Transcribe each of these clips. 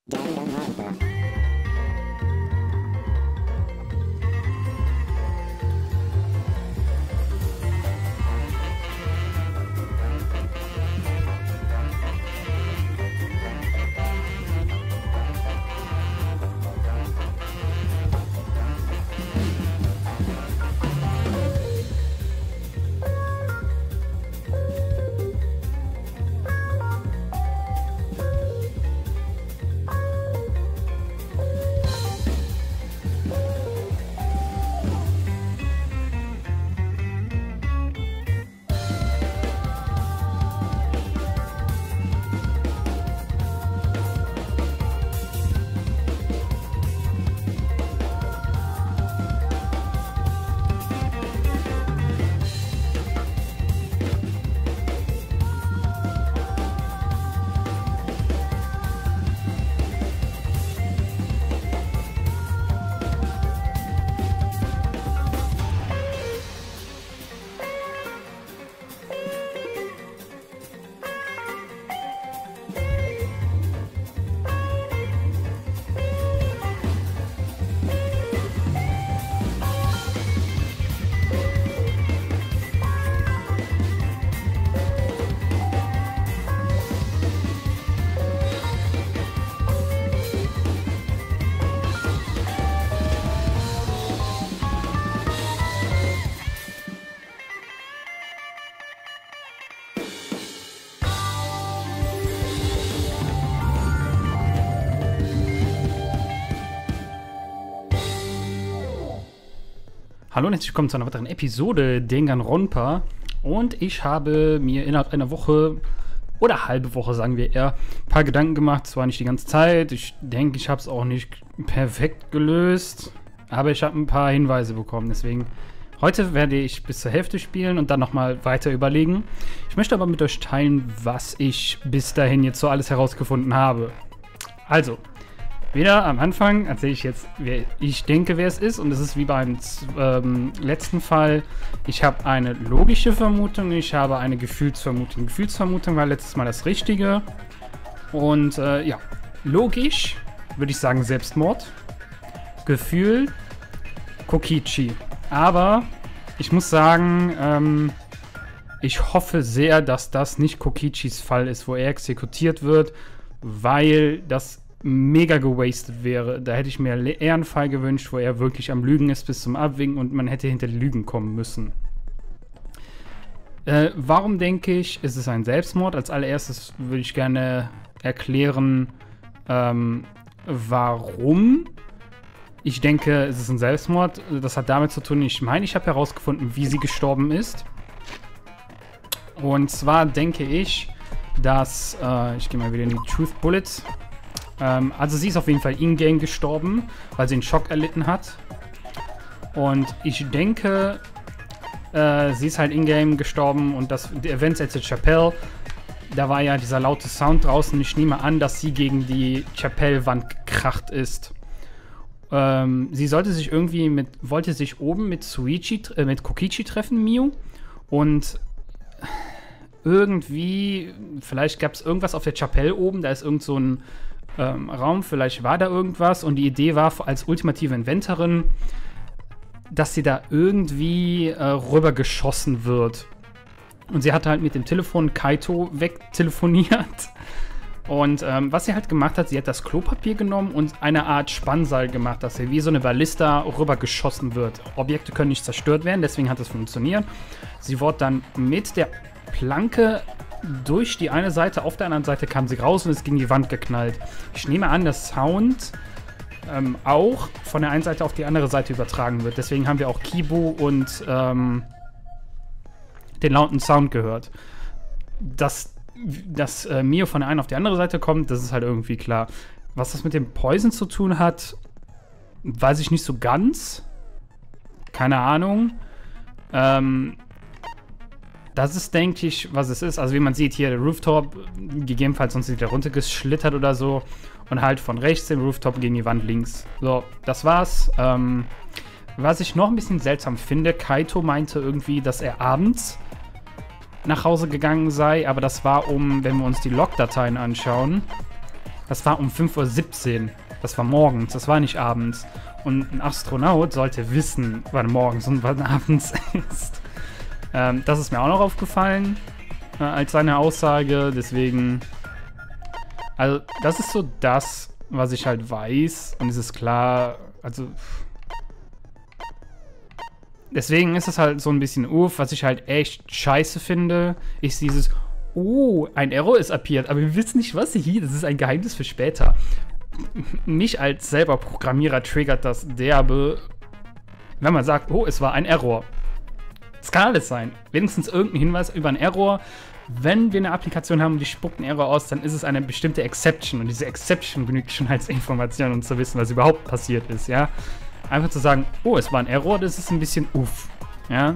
Hallo und herzlich willkommen zu einer weiteren Episode Danganronpa. Und ich habe mir innerhalb einer Woche oder halbe Woche, sagen wir eher, ein paar Gedanken gemacht. Zwar nicht die ganze Zeit, ich denke, ich habe es auch nicht perfekt gelöst, aber ich habe ein paar Hinweise bekommen. Deswegen, heute werde ich bis zur Hälfte spielen und dann nochmal weiter überlegen. Ich möchte aber mit euch teilen, was ich bis dahin jetzt so alles herausgefunden habe. Also, wieder am Anfang erzähle ich jetzt, wer ich denke, wer es ist. Und es ist wie beim letzten Fall. Ich habe eine logische Vermutung, ich habe eine Gefühlsvermutung. Gefühlsvermutung war letztes Mal das Richtige. Und ja, logisch würde ich sagen Selbstmord. Gefühl Kokichi. Aber ich muss sagen, ich hoffe sehr, dass das nicht Kokichis Fall ist, wo er exekutiert wird, weil das mega gewastet wäre. Da hätte ich mir eher einen Fall gewünscht, wo er wirklich am Lügen ist bis zum Abwinken und man hätte hinter die Lügen kommen müssen. Warum denke ich, ist es ein Selbstmord? Als allererstes würde ich gerne erklären, warum ich denke, es ist ein Selbstmord. Das hat damit zu tun, ich meine, ich habe herausgefunden, wie sie gestorben ist. Und zwar denke ich, dass, ich gehe mal wieder in die Truth Bullets. Also sie ist auf jeden Fall in-game gestorben, weil sie einen Schock erlitten hat. Und ich denke, sie ist halt in-game gestorben und das Events at the Chapel, da war ja dieser laute Sound draußen. Ich nehme an, dass sie gegen die Chapel-Wand gekracht ist. Sie sollte sich irgendwie wollte sich oben mit Kokichi treffen, Mio. Und irgendwie, vielleicht gab es irgendwas auf der Chapel oben, da ist irgend so ein Raum, vielleicht war da irgendwas und die Idee war als ultimative Inventorin, dass sie da irgendwie rüber geschossen wird. Und sie hat halt mit dem Telefon Kaito wegtelefoniert. Und was sie halt gemacht hat, sie hat das Klopapier genommen und eine Art Spannseil gemacht, dass sie wie so eine Ballista rüber geschossen wird. Objekte können nicht zerstört werden, deswegen hat es funktioniert. Sie wurde dann mit der Planke durch die eine Seite, auf der anderen Seite kam sie raus und ist gegen die Wand geknallt. Ich nehme an, dass Sound auch von der einen Seite auf die andere Seite übertragen wird. Deswegen haben wir auch Kibu und den lauten Sound gehört. Dass Mio von der einen auf die andere Seite kommt, das ist halt irgendwie klar. Was das mit dem Poison zu tun hat, weiß ich nicht so ganz. Keine Ahnung. Das ist, denke ich, was es ist. Also wie man sieht hier, der Rooftop, gegebenenfalls sonst wieder runtergeschlittert oder so. Und halt von rechts den Rooftop gegen die Wand links. So, das war's. Was ich noch ein bisschen seltsam finde, Kaito meinte irgendwie, dass er abends nach Hause gegangen sei. Aber das war wenn wir uns die Logdateien anschauen, Das war um 5:17 Uhr. Das war morgens, das war nicht abends. Und ein Astronaut sollte wissen, wann morgens und wann abends ist. Das ist mir auch noch aufgefallen als seine Aussage. Deswegen, also das ist so das, was ich halt weiß. Und es ist klar, also deswegen ist es halt so ein bisschen was ich halt echt scheiße finde, ist dieses, oh, ein Error ist appeared, aber wir wissen nicht, was hier, das ist ein Geheimnis für später. Mich als selber Programmierer triggert das derbe, wenn man sagt, oh, es war ein Error. Es kann alles sein. Wenigstens irgendein Hinweis über einen Error. Wenn wir eine Applikation haben und die spuckt einen Error aus, dann ist es eine bestimmte Exception. Und diese Exception genügt schon als Information, um zu wissen, was überhaupt passiert ist, ja. Einfach zu sagen, oh, es war ein Error, das ist ein bisschen ja.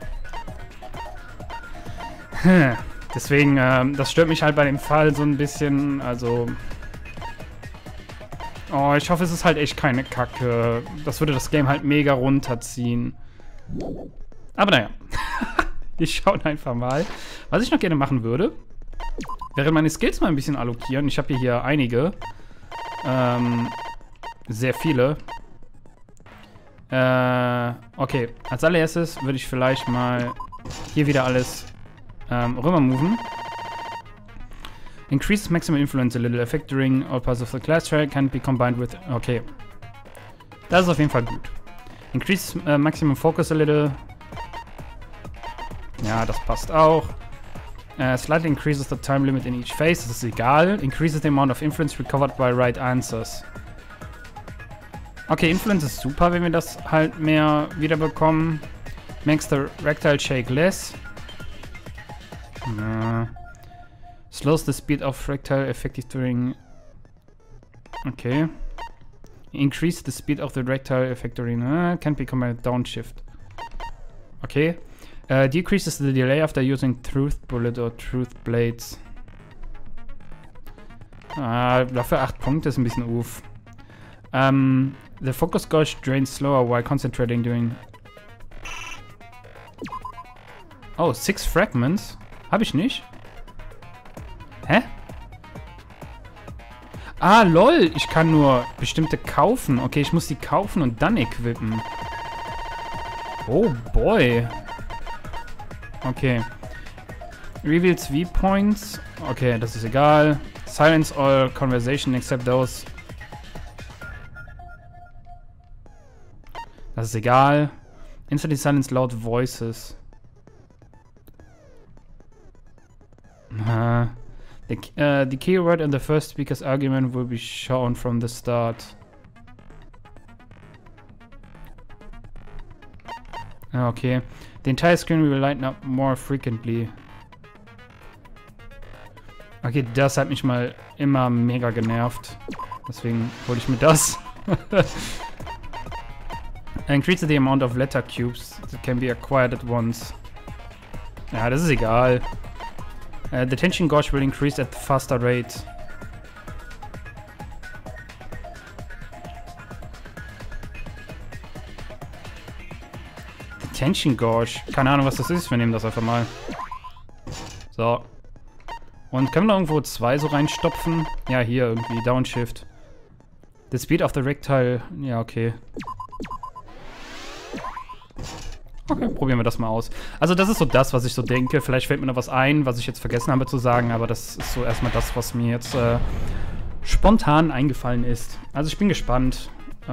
Deswegen, das stört mich halt bei dem Fall so ein bisschen, also oh, ich hoffe, es ist halt echt keine Kacke. Das würde das Game halt mega runterziehen. Aber naja. Wir schauen einfach mal. Was ich noch gerne machen würde, wäre meine Skills mal ein bisschen allokieren. Ich habe hier einige. Sehr viele. Okay. Als allererstes würde ich vielleicht mal hier wieder alles rüber moven. Increases maximum influence a little. Effect during all parts of the class track can be combined with... Okay. Das ist auf jeden Fall gut. Increases maximum focus a little. Ja, das passt auch. Slightly increases the time limit in each phase. Das ist egal. Increases the amount of influence recovered by right answers. Okay, Influence ist super, wenn wir das halt mehr wiederbekommen. Makes the rectile shake less. Slows the speed of rectile effective during... Okay. Increase the speed of the rectile effect during... can't be combined with downshift. Okay. Decreases the delay after using Truth Bullet or Truth Blades. Dafür 8 Punkte ist ein bisschen uff. The focus gauge drains slower while concentrating during... Oh, 6 Fragments? Hab ich nicht? Hä? Ah, lol. Ich kann nur bestimmte kaufen. Okay, ich muss die kaufen und dann equippen. Oh, boy. Okay. Reveals V-Points. Okay, das ist egal. Silence all conversation except those. Das ist egal. Instantly silence loud voices. The keyword in the first speaker's argument will be shown from the start. Okay. The entire screen will lighten up more frequently. Okay, das hat mich mal immer mega genervt. Deswegen hole ich mir das. Increase the amount of letter cubes that can be acquired at once. Ja, das ist egal. The tension gauge will increase at a faster rate. The tension gauge. Keine Ahnung, was das ist. Wir nehmen das einfach mal. So. Und können wir da irgendwo 2 so reinstopfen? Ja, hier irgendwie. Downshift. The speed of the rectile. Ja, okay. Okay, probieren wir das mal aus. Also das ist so das, was ich so denke. Vielleicht fällt mir noch was ein, was ich jetzt vergessen habe zu sagen, aber das ist so erstmal das, was mir jetzt spontan eingefallen ist. Also ich bin gespannt.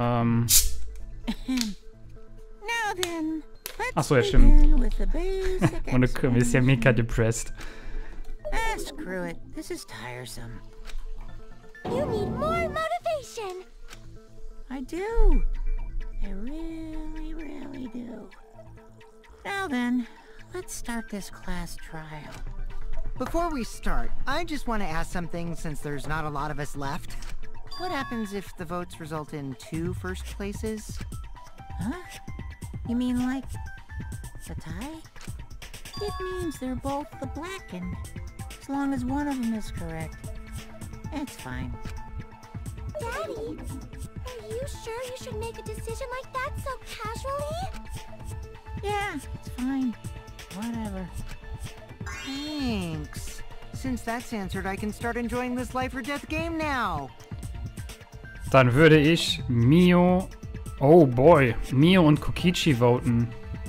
Achso, ja, stimmt. Und du bist ja mega depressed. Screw it. This is tiresome. You need more motivation. I do. I really, really do. Now then, let's start this class trial. Before we start, I just want to ask something since there's not a lot of us left. What happens if the votes result in 2 first places? Huh? You mean like a tie? It means they're both the blackened. As long as one of them is correct. It's fine. Daddy, are you sure you should make a decision like that so casually? Yeah, it's fine. Whatever. Thanks. Since that's answered, I can start enjoying this life or death game now. Dann würde ich Mio... Oh boy. Mio und Kokichi voten.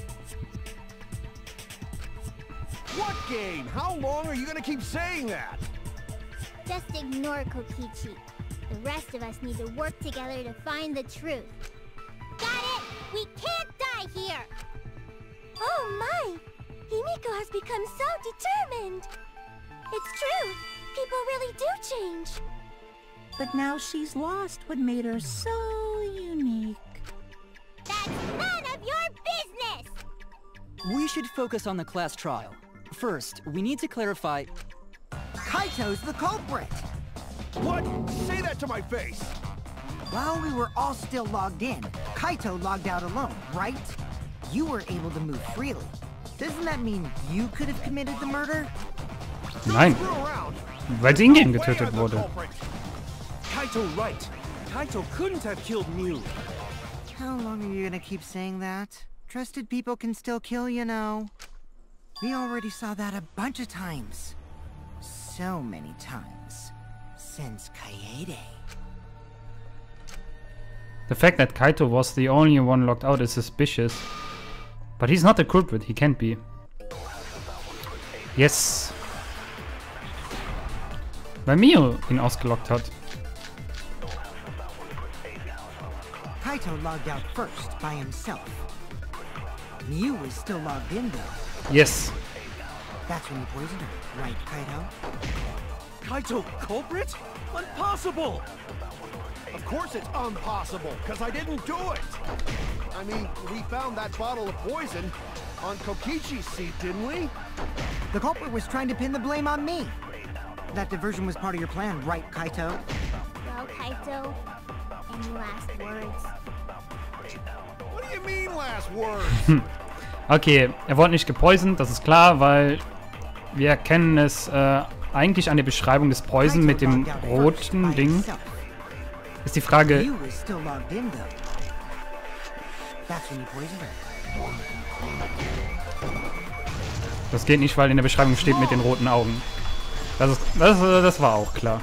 What game? How long are you gonna keep saying that? Just ignore Kokichi. The rest of us need to work together to find the truth. Got it? We can't die here! Oh my! Himiko has become so determined! It's true! People really do change! But now she's lost what made her so unique. That's none of your business! We should focus on the class trial. First, we need to clarify... Kaito's the culprit! What? Say that to my face! While we were all still logged in, Kaito logged out alone, right? You were able to move freely. Doesn't that mean you could have committed the murder? Nein, Screw around. weil sie in-game Way getötet I'm the wurde. culprit. Kaito right. Kaito couldn't have killed Mew. How long are you gonna keep saying that? Trusted people can still kill, you know. We already saw that a bunch of times. So many times. Since Kaede. The fact that Kaito was the only one locked out is suspicious. But he's not the culprit, he can't be. Yes. Weil Mio ihn ausgelockt hat. Kaito logged out first, by himself. Mew was still logged in, though. Yes. That's when you poisoned her, right, Kaito? Kaito culprit? Impossible! Of course it's impossible, because I didn't do it! I mean, we found that bottle of poison on Kokichi's seat, didn't we? The culprit was trying to pin the blame on me. That diversion was part of your plan, right, Kaito? Well, Kaito, any last words? What do you mean, last words? Okay, er wurde nicht gepoisoned, das ist klar, weil wir erkennen es eigentlich an der Beschreibung des Poison mit dem roten Ding. Ist die Frage... Mew was still logged in, though. That's when you poisoned her. Das geht nicht, weil in der Beschreibung steht mit den roten Augen. Das war auch klar.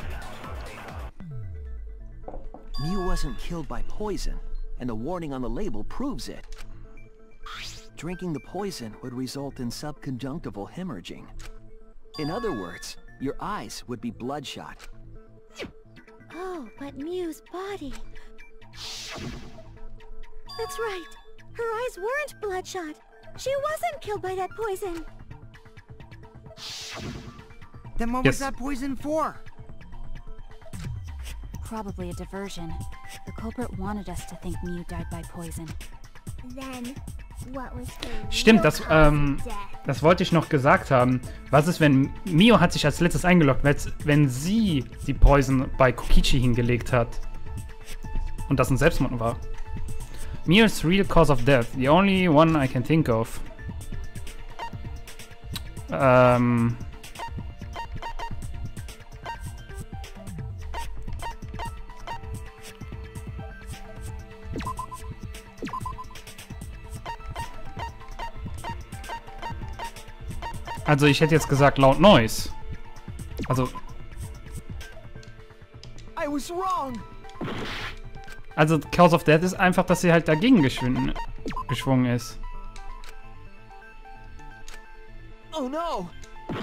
Mew wasn't killed by poison, and the warning on the label proves it. Drinking the poison would result in subconjunctival hemorrhaging. In other words, your eyes would be bloodshot. Oh, but Mew's body... That's right. Her eyes weren't bloodshot. She wasn't killed by that poison. Then what Yes. was that poison for? Probably a diversion. The culprit wanted us to think Mew died by poison. Then, what was her Stimmt, real das, cause of death? das wollte ich noch gesagt haben. Was ist, wenn... Mio hat sich als letztes eingeloggt, wenn sie die Poison bei Kokichi hingelegt hat. Und das ein Selbstmord war. Mio's real cause of death. The only one I can think of. Also ich hätte jetzt gesagt laut Noise. Also... I was wrong! Also Cause of Death ist einfach, dass sie halt dagegen geschwungen ist. Oh no!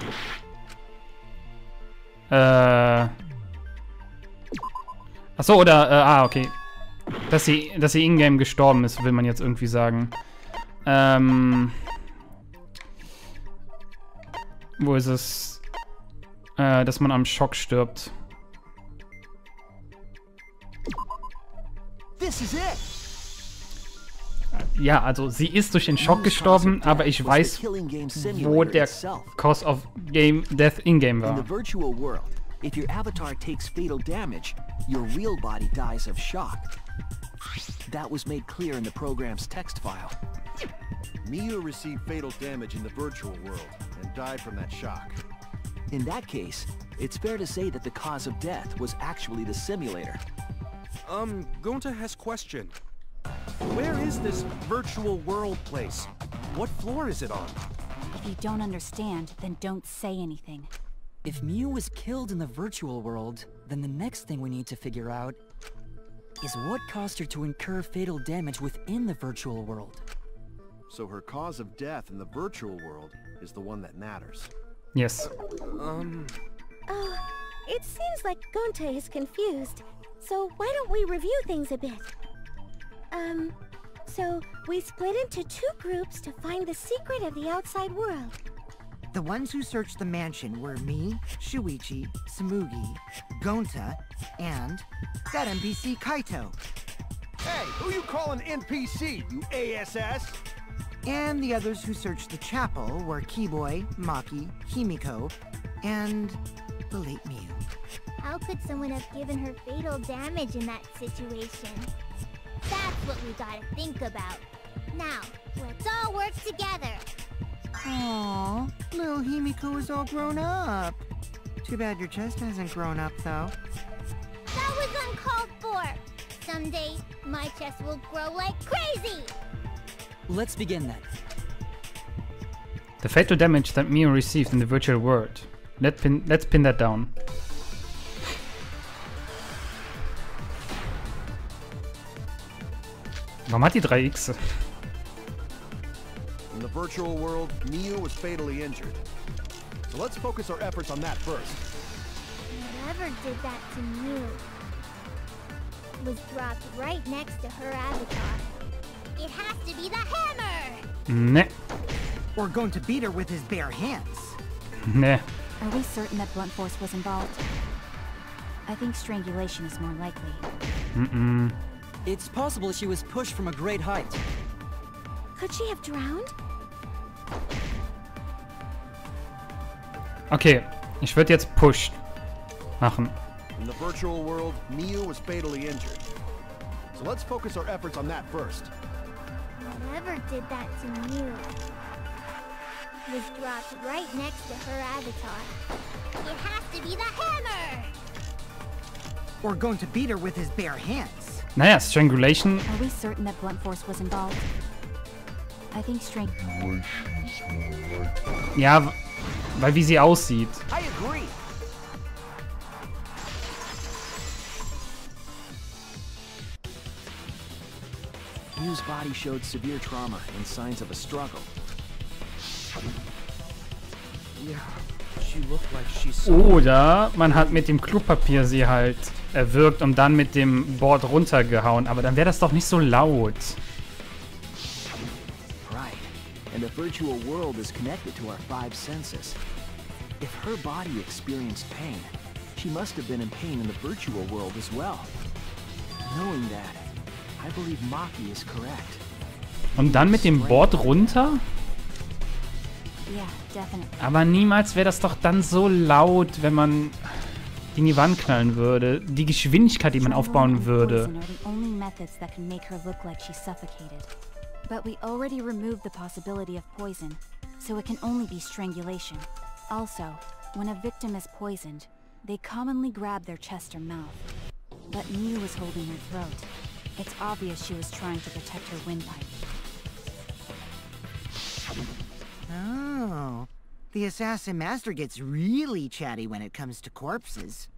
Achso, oder, okay. Dass sie in-game gestorben ist, will man jetzt irgendwie sagen. Wo ist es? Dass man am Schock stirbt. This is it! Ja, also sie ist durch den Schock gestorben, aber ich weiß, wo der Cause of Death in-game In war. the virtual world, if your avatar takes fatal damage, your real body dies of shock. That was made clear in the program's text file. Mew received fatal damage in the virtual world and died from that shock. In that case, it's fair to say that the cause of death was actually the simulator. Gonta has question. Where is this virtual world place? What floor is it on? If you don't understand, then don't say anything. If Miu was killed in the virtual world, then the next thing we need to figure out is what caused her to incur fatal damage within the virtual world. So her cause of death in the virtual world is the one that matters. Yes. Oh, it seems like Gonta is confused. So why don't we review things a bit? So we split into 2 groups to find the secret of the outside world. The ones who searched the mansion were me, Shuichi, Tsumugi, Gonta, and that NPC Kaito. Hey, who you calling NPC, you ASS? And the others who searched the chapel were Keyboy, Maki, Himiko, and the late Miu. How could someone have given her fatal damage in that situation? That's what we gotta think about. Now, let's all work together. Aww, little Himiko is all grown up. Too bad your chest hasn't grown up, though. That was uncalled for. Someday, my chest will grow like crazy. Let's begin then. The fatal damage that Miu received in the virtual world. Let's pin that down. Warum hat die 3 X? In the virtual world, Miu was fatally injured. So let's focus our efforts on that first. Whatever did that to Miu was dropped right next to her avatar. It has to be the hammer! Ne. Or going to beat her with his bare hands. Ne. Are we certain that blunt force was involved? I think strangulation is more likely. It's possible she was pushed from a great height. Could she have drowned? Okay, ich würde jetzt Push machen. In the virtual world, Miu was fatally injured. So let's focus our efforts on that first. Whatever did that to Miu was dropped right next to her avatar. It has to be the hammer! Or going to beat her with his bare hands. Naja, Strangulation. Are we certain that blunt force was involved? I think Ja, weil wie sie aussieht. I agree. Miu's body showed severe trauma and signs of a struggle. Yeah, she looked like she Oder man hat mit dem Klopapier sie halt erwürgt und dann mit dem Board runtergehauen. Aber dann wäre das doch nicht so laut. Right. And the virtual world is connected to our 5 senses. If her body experienced pain, she must have been in pain in the virtual world as well. Knowing that, I believe Maki is correct. Und dann mit dem Board runter? Yeah, definitely. Aber niemals wäre das doch dann so laut, wenn man in die Wand knallen würde. Die Geschwindigkeit, die man aufbauen würde. But we already removed the possibility of poison, so it can only be strangulation. Also, when a victim is poisoned, they commonly grab their chest or mouth. But Miu was holding her throat. It's obvious she was trying to protect her windpipe. Oh, the Assassin Master gets really chatty when it comes to corpses.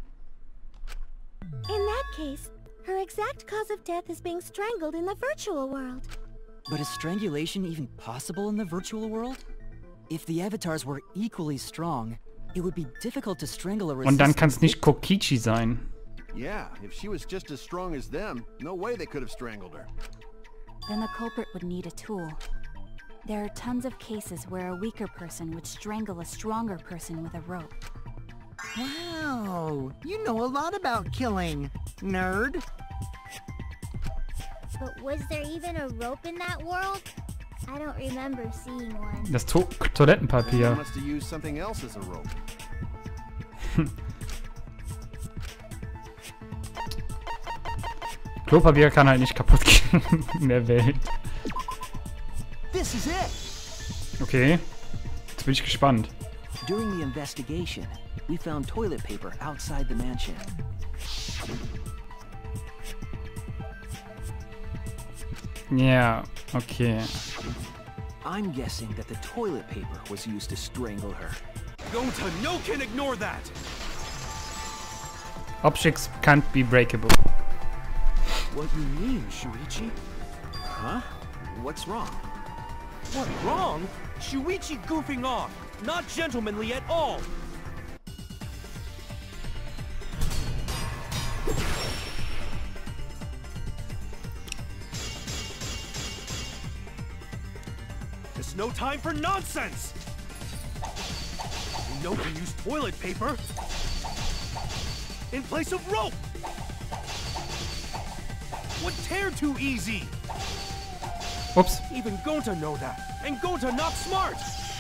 In that case, her exact cause of death is being strangled in the virtual world. But is strangulation even possible in the virtual world? If the avatars were equally strong, it would be difficult to strangle a resistant. Und dann kann es nicht Kokichi sein. Yeah, if she was just as strong as them, no way they could have strangled her. Then the culprit would need a tool. There are tons of cases where a weaker person would strangle a stronger person with a rope. Wow, you know a lot about killing, nerd. But was there even a rope in that world? I don't remember seeing one. Das They Toilettenpapier. must have used something else as a rope. Klopapier kann halt nicht kaputt gehen in der Welt. This is it! Okay, jetzt bin ich gespannt. During the investigation, we found toilet paper outside the mansion. Ja, okay. I'm guessing that the toilet paper was used to strangle her. Gonta, no can ignore that! Objects can't be breakable. What you mean, Shuichi? Huh? What's wrong? What, wrong? Shuichi goofing off! Not gentlemanly at all! There's no time for nonsense! You know we use toilet paper in place of rope! Would tear too easy! Ups. Even Gonta know that, and Gonta not smart!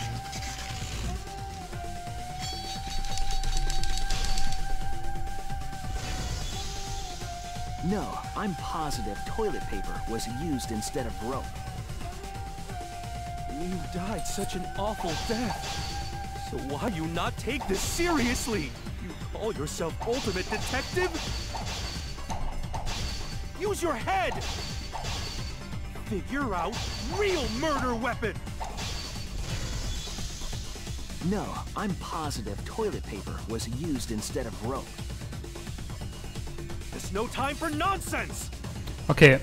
No, I'm positive toilet paper was used instead of rope. You died such an awful death. So why you not take this seriously? You call yourself ultimate detective? Use your head! Figure out real murder weapon! No, I'm positive toilet paper was used instead of rope. There's no time for nonsense! Okay.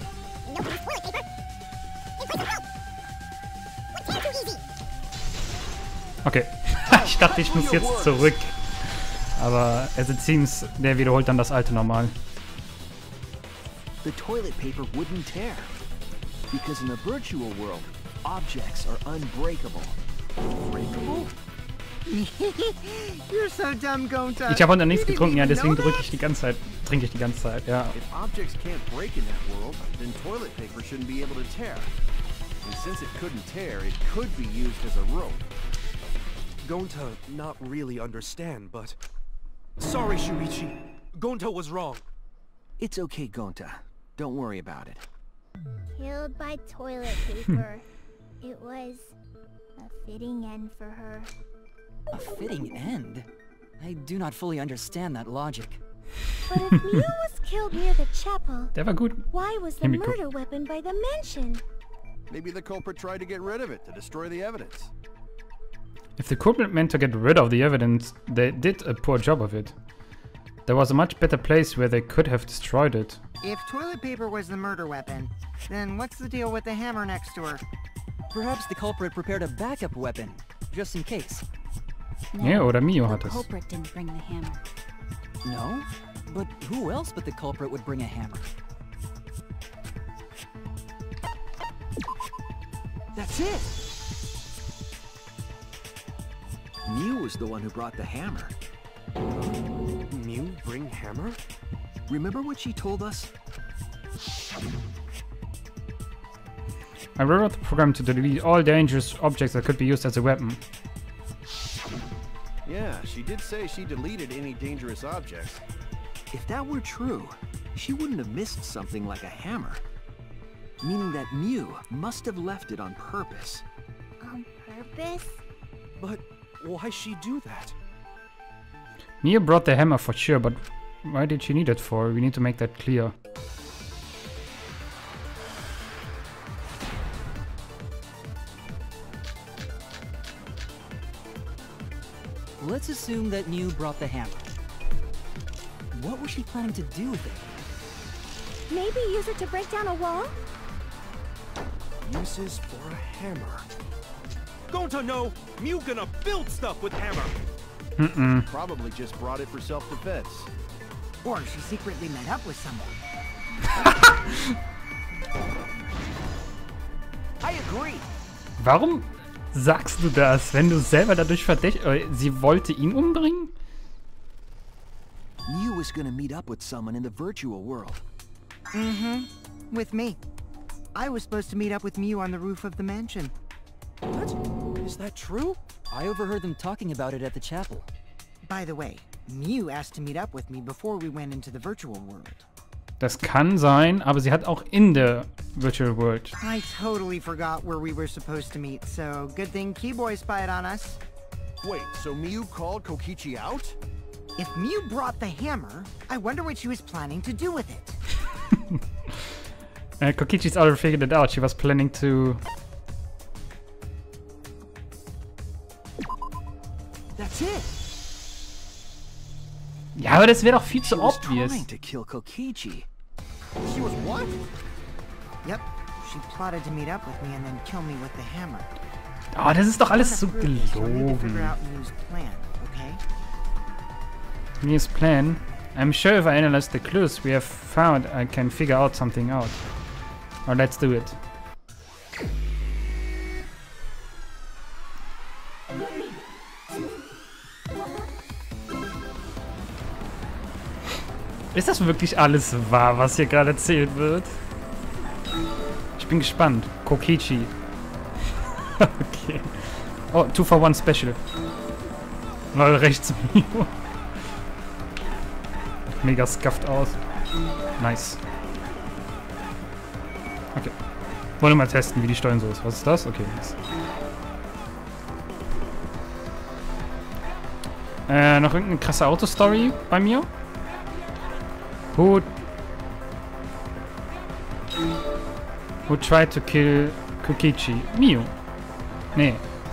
Okay. Ich dachte, ich muss jetzt zurück. Aber as it seems, der wiederholt dann das alte Normal. The toilet paper wouldn't tear. Because in a virtual world, objects are unbreakable. Breakable? You're so dumb, Gonta. Ich habe heute noch nichts getrunken, ja, deswegen trinke ich die ganze Zeit, ja. If objects can't break in that world, then toilet paper shouldn't be able to tear. And since it couldn't tear, it could be used as a rope. Gonta not really understand, but... Sorry, Shuichi. Gonta was wrong. It's okay, Gonta. Don't worry about it. Killed by toilet paper. It was a fitting end for her. A fitting end? I do not fully understand that logic. But if Mew was killed near the chapel, Der war gut. why was the Himiko. murder weapon by the mansion? Maybe the culprit tried to get rid of it, to destroy the evidence. If the culprit meant to get rid of the evidence, they did a poor job of it. There was a much better place where they could have destroyed it. If toilet paper was the murder weapon, then what's the deal with the hammer next to her? Perhaps the culprit prepared a backup weapon, just in case. No, Ja, oder Mio the hat es. culprit didn't bring the hammer. No? But who else but the culprit would bring a hammer? That's it! Mew was the one who brought the hammer. Mew bring hammer? Remember what she told us? I rewrote the program to delete all dangerous objects that could be used as a weapon. Yeah, she did say she deleted any dangerous objects. If that were true, she wouldn't have missed something like a hammer. Meaning that Mew must have left it on purpose. On purpose? But why she do that? Mia brought the hammer for sure, but why did she need it for? We need to make that clear. Let's assume that Mew brought the hammer. What was she planning to do with it? Maybe use it to break down a wall? Uses for a hammer. Gonta no! Mew gonna build stuff with hammer! Probably just brought it for self-defense. Or she secretly met up with someone. I agree! Warum sagst du das, wenn du selber dadurch verdächtig... Sie wollte ihn umbringen? Mew was gonna meet up with someone in the virtual world. With me. I was supposed to meet up with Mew on the roof of the mansion. What? Is that true? I overheard them talking about it at the chapel. By the way, Mew asked to meet up with me before we went into the virtual world. Das kann sein, aber sie hat auch in der Virtual World. I totally forgot where we were supposed to meet, so good thing Keyboy spied on us. Wait, so Mew called Kokichi out? If Mew brought the hammer, I wonder what she was planning to do with it. Kokichi's already figured it out. She was planning to... That's it! Aber das wäre doch viel zu She was obvious. trying to kill Kokichi. She was what? Yep, she plotted to meet up with me and then kill me with the hammer. Oh, das ist doch alles so To prove this, you'll need to gelogen. figure out Mew's plan, okay? Mia's plan. I'm sure if I analyze the clues we have found, I can figure out something out. Oh, let's do it. Ist das wirklich alles wahr, was hier gerade erzählt wird? Ich bin gespannt. Kokichi. Okay. Oh, 2-for-1 Special. Lol, rechts Mio. Mega scuffed aus. Nice. Okay. Wollen wir mal testen, wie die Steuern so ist. Was ist das? Okay, nice. Noch irgendeine krasse Autostory bei mir? Who tried to kill Kokichi? Mio. Nee.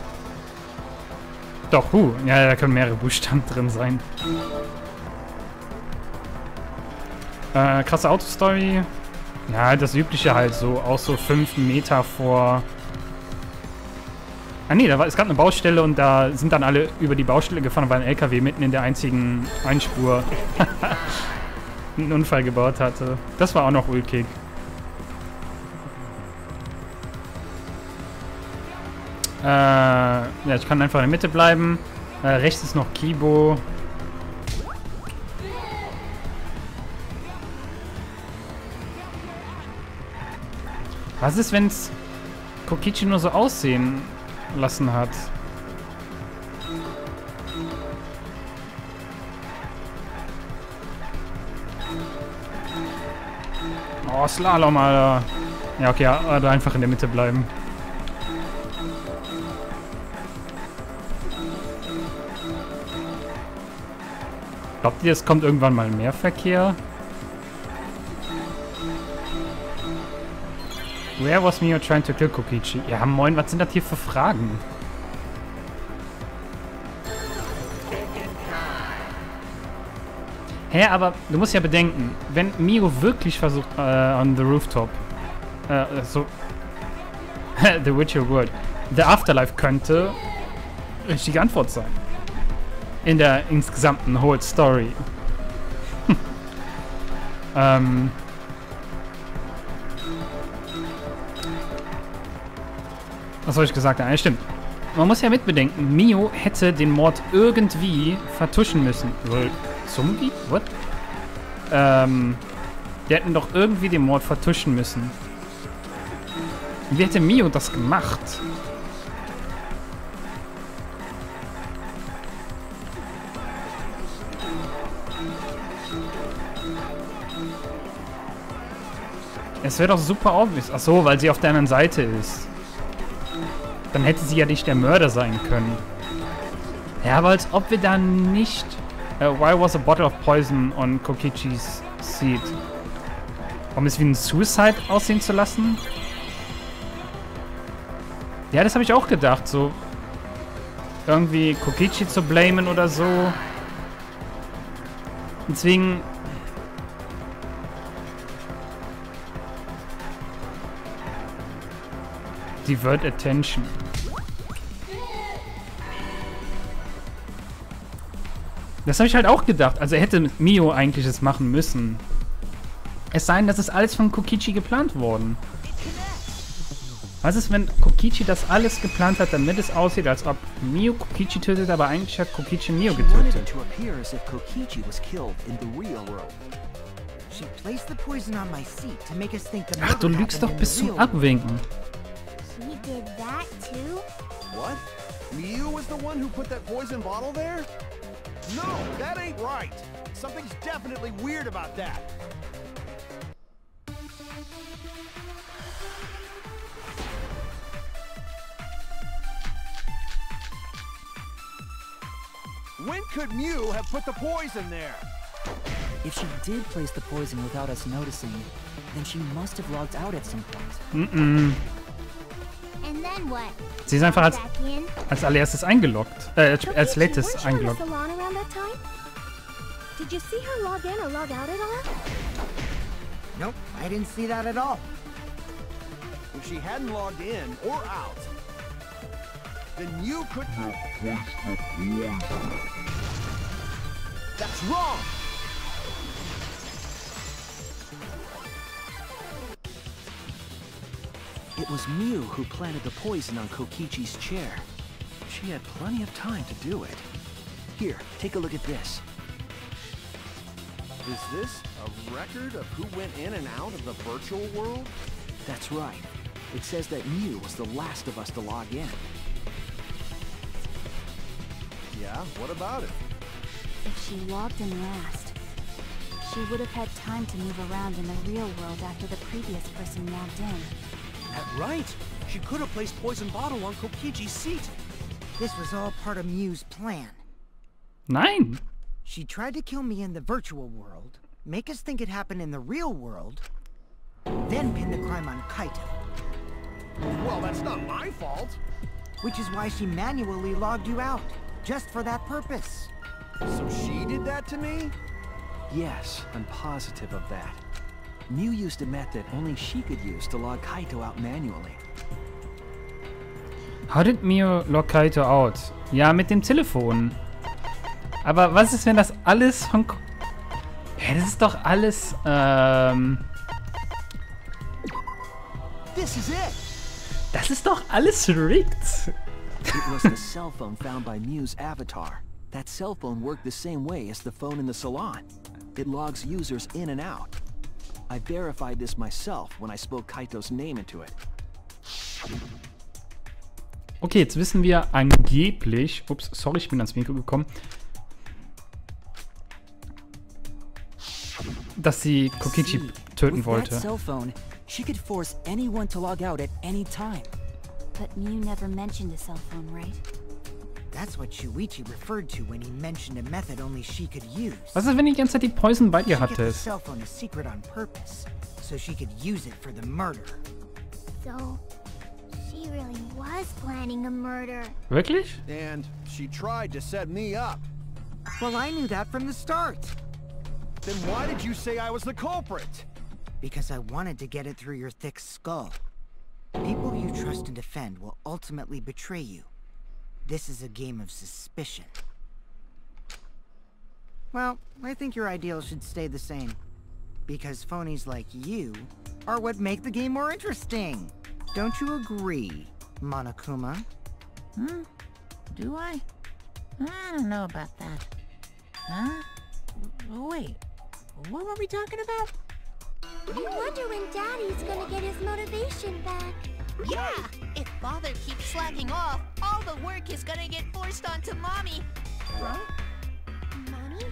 Doch, who. Ja, da können mehrere Buchstaben drin sein. Krasse Autostory. Ja, das übliche halt so. Auch so 5 Meter vor... Ah nee, es gab eine Baustelle und da sind dann alle über die Baustelle gefahren, weil ein LKW mitten in der einzigen Einspur einen Unfall gebaut hatte. Das war auch noch ulkig. Ja, ich kann einfach in der Mitte bleiben. Rechts ist noch Kibo. Was ist, wenn es Kokichi nur so aussehen lassen hat? Oh, Slalom, Alter. Ja, okay, also einfach in der Mitte bleiben. Glaubt ihr, es kommt irgendwann mal mehr Verkehr? Where was Mio trying to kill Kokichi? Ja, moin, was sind das hier für Fragen? Hä, aber du musst ja bedenken, wenn Mio wirklich versucht, on the rooftop, so, the Witcher Word, the Afterlife könnte richtige Antwort sein. In der insgesamten whole Story. Was habe ich gesagt? Ja, stimmt. Man muss ja mitbedenken, Mio hätte den Mord irgendwie vertuschen müssen. Zumgi? What? Die hätten doch irgendwie den Mord vertuschen müssen. Wie hätte Mio das gemacht? Es wäre doch super obvious. Ach so, weil sie auf der anderen Seite ist. Dann hätte sie ja nicht der Mörder sein können. Ja, aber als ob wir dann nicht... why was a bottle of poison on Kokichis seat? Um es wie ein Suicide aussehen zu lassen? Ja, das habe ich auch gedacht. So irgendwie Kokichi zu blamen oder so. Deswegen... Divert attention. Das habe ich halt auch gedacht. Also hätte Mio eigentlich es machen müssen. Es sei denn, das ist alles von Kokichi geplant worden. Was ist, wenn Kokichi das alles geplant hat, damit es aussieht, als ob Mio Kokichi tötet, aber eigentlich hat Kokichi Mio getötet? Ach, du lügst doch bis zum Abwinken. She did that too? What? Miu was the one who put that poison bottle there? No, that ain't right. Something's definitely weird about that. When could Mew have put the poison there? If she did place the poison without us noticing, then she must have logged out at some point. And then what? Sie ist einfach Back in? als allererstes eingeloggt. Als letztes eingeloggt. Did Did you see her log in or log out at all? Nope, I didn't see that at all. If she hadn't logged in or out, then you could... That's wrong! It was Mew who planted the poison on Kokichi's chair. She had plenty of time to do it. Here, take a look at this. Is this a record of who went in and out of the virtual world? That's right. It says that Mew was the last of us to log in. Yeah, what about it? If she logged in last, she would have had time to move around in the real world after the previous person logged in. That's right. She could have placed poison bottle on Kokichi's seat. This was all part of Mew's plan. Nein! She tried to kill me in the virtual world, make us think it happened in the real world, then pin the crime on Kaito. Well, that's not my fault. Which is why she manually logged you out, just for that purpose. So she did that to me? Yes, I'm positive of that. Mew used a method only she could use to log Kaito out manually. How did Mew log Kaito out? Ja, mit dem Telefon. Aber was ist, wenn das alles von... Hä, das ist doch alles, This is it! Das ist doch alles rigged. It was the cell phone found by Mew's avatar. That cell phone worked the same way as the phone in the salon. It logs users in and out. I verified this myself when I spoke Kaito's name into it. Okay, jetzt wissen wir angeblich... Ups, sorry, ich bin ans Mikro gekommen. Dass sie Kokichi töten wollte. With that cell phone, she could force anyone to log out at any time. But Mew never mentioned a cell phone, right? That's what Shuichi referred to when he mentioned a method only she could use. Was ist, wenn die ganze Zeit die Poison bei dir She kept the hatte? cell phone a secret on purpose, so she could use it for the murder. So, she really was planning a murder. Wirklich? And she tried to set me up. Well, I knew that from the start. Then why did you say I was the culprit? Because I wanted to get it through your thick skull. People you trust and defend will ultimately betray you. This is a game of suspicion. Well, I think your ideals should stay the same. Because phonies like you are what make the game more interesting. Don't you agree, Monokuma? Do I? I don't know about that. Huh? Wait, what were we talking about? I wonder when Daddy's gonna get his motivation back. Yeah! If Father keeps slacking off, all the work is gonna get forced onto Mommy. Huh? Mommy?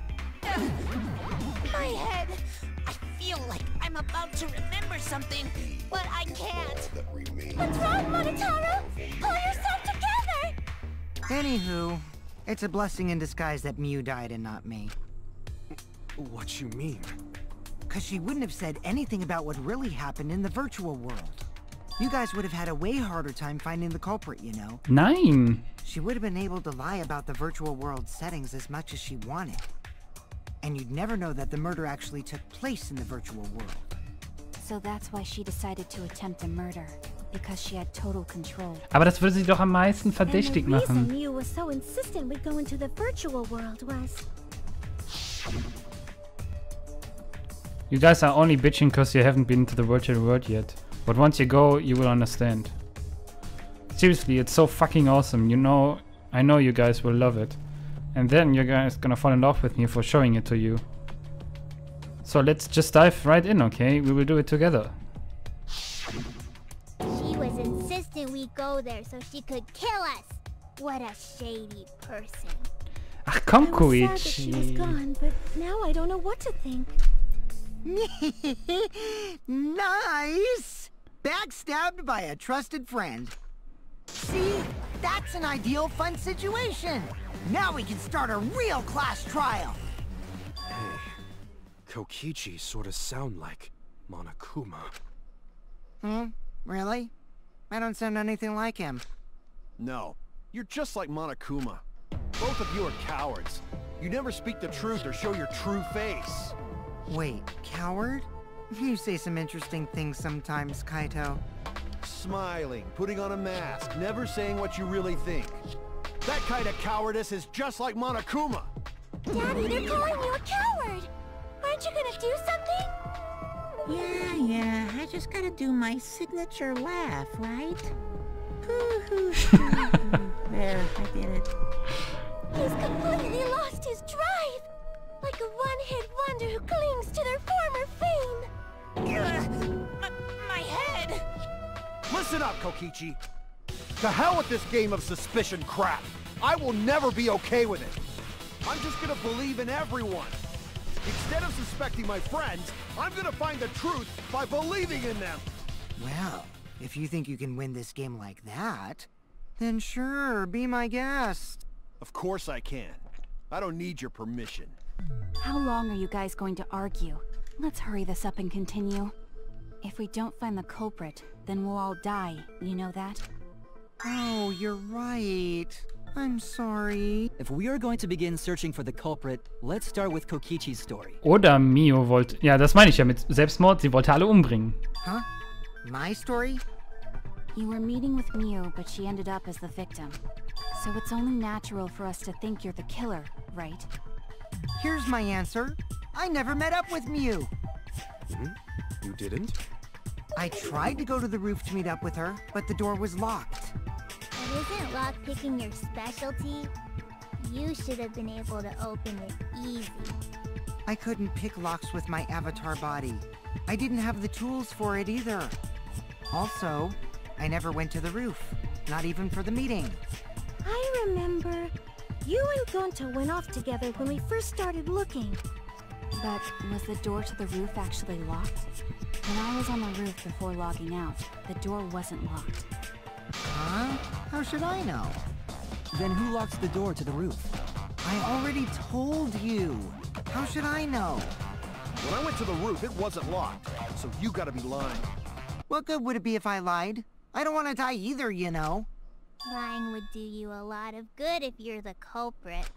My head! I feel like I'm about to remember something, but I can't. What's wrong, Monotaro? Pull yourself together! Anywho, it's a blessing in disguise that Mew died and not me. What you mean? Cause she wouldn't have said anything about what really happened in the virtual world. You guys would have had a way harder time finding the culprit, you know. Nein. She would have been able to lie about the virtual world settings as much as she wanted. And you'd never know that the murder actually took place in the virtual world. So that's why she decided to attempt a murder. Because she had total control. Aber das würde sie doch am meisten verdächtig And the reason machen. Mew was so insistent we go into the virtual world was... You guys are only bitching because you haven't been to the virtual world yet. But once you go, you will understand. Seriously, it's so fucking awesome. You know, I know you guys will love it. And then you guys gonna fall in love with me for showing it to you. So let's just dive right in, okay? We will do it together. She was insistent we go there so she could kill us. What a shady person. Ach komm, I was sad that she was Koichi. gone, but now I don't know what to think. Nice! Backstabbed by a trusted friend. See? That's an ideal fun situation. Now we can start a real class trial. Hey, Kokichi sort of sound like Monokuma. Really? I don't sound anything like him. No, you're just like Monokuma. Both of you are cowards. You never speak the truth or show your true face. Wait, coward? You say some interesting things sometimes, Kaito. Smiling, putting on a mask, never saying what you really think. That kind of cowardice is just like Monokuma. Daddy, they're calling you a coward! Aren't you gonna do something? Yeah, I just gotta do my signature laugh, right? There, I did it. He's completely lost his drive! Like a one-hit wonder who clings to their former fame! My head! Listen up, Kokichi. To hell with this game of suspicion crap. I will never be okay with it. I'm just gonna believe in everyone. Instead of suspecting my friends, I'm gonna find the truth by believing in them. Well, if you think you can win this game like that, then sure, be my guest. Of course I can. I don't need your permission. How long are you guys going to argue? Let's hurry this up and continue. If we don't find the culprit, then we'll all die, you know that? Oh, you're right. I'm sorry. If we are going to begin searching for the culprit, let's start with Kokichi's story. Oder Mio wollte... Ja, das meine ich ja mit Selbstmord. Sie wollte alle umbringen. Huh? My story? You were meeting with Miu, but she ended up as the victim. So it's only natural for us to think you're the killer, right? Here's my answer. I never met up with Miu. You didn't? I tried to go to the roof to meet up with her, but the door was locked. But isn't lockpicking your specialty? You should have been able to open it easy. I couldn't pick locks with my avatar body. I didn't have the tools for it either. Also, I never went to the roof, not even for the meeting. I remember. You and Gonta went off together when we first started looking. But was the door to the roof actually locked? When I was on the roof before logging out, the door wasn't locked. Huh? How should I know? Then who locks the door to the roof? I already told you. How should I know? When I went to the roof, it wasn't locked, so you gotta be lying. What good would it be if I lied? I don't want to die either, you know. Lying would do you a lot of good if you're the culprit.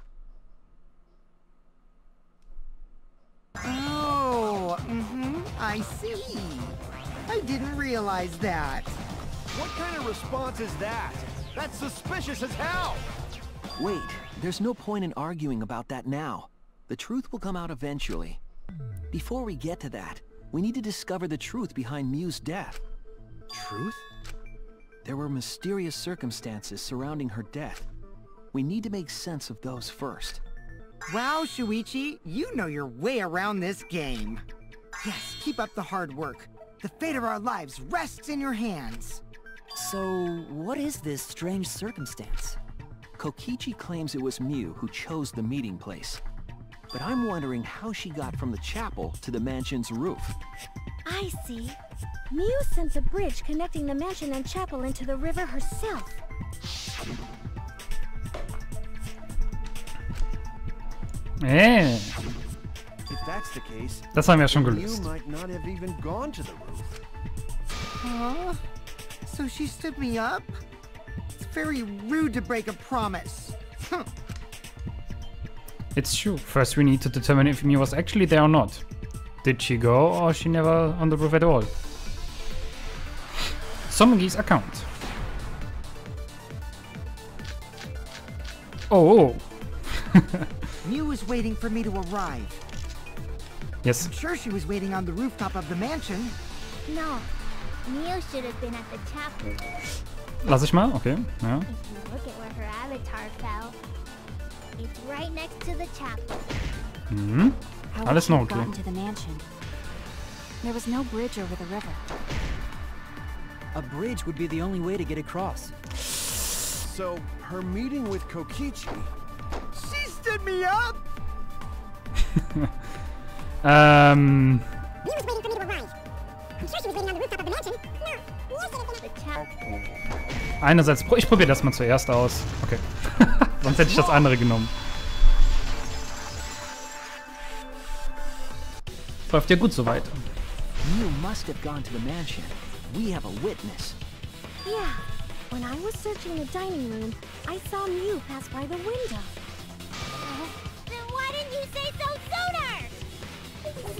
Oh, I see. I didn't realize that. What kind of response is that? That's suspicious as hell! Wait, there's no point in arguing about that now. The truth will come out eventually. Before we get to that, we need to discover the truth behind Miu's death. Truth? There were mysterious circumstances surrounding her death. We need to make sense of those first. Wow, Shuichi, you know your way around this game. Yes, keep up the hard work. The fate of our lives rests in your hands. So, what is this strange circumstance? Kokichi claims it was Miu who chose the meeting place. But I'm wondering how she got from the chapel to the mansion's roof. I see. Miu sent a bridge connecting the mansion and chapel into the river herself. If that's the case, Das haben wir ja schon Miu gelöst. might not have even gone to the roof. Huh? So she stood me up? It's very rude to break a promise. It's true. First we need to determine if Mio was actually there or not. Did she go or she never on the roof at all? Somongi's account. Oh. Miu was waiting for me to arrive. Yes. I'm sure she was waiting on the rooftop of the mansion. No, Miu should have been at the chapel. Lass ich mal, okay. Ja. If you look at where her avatar fell, it's right next to the chapel. Mhm. How Alles would she noch have okay. gotten to the mansion? There was no bridge over the river. A bridge would be the only way to get across. So, her meeting with Kokichi... She stood me up! Miu was waiting for me to arrive. I'm sure she was waiting on the rooftop of the mansion. No, Miu should have been at The chapel. Einerseits, ich probiere das mal zuerst aus. Okay. Sonst hätte ich das andere genommen. Läuft ja gut soweit. Miu must have gone to the mansion. We have a witness. Yeah, when I was searching the dining room, I saw Miu pass by the window. Then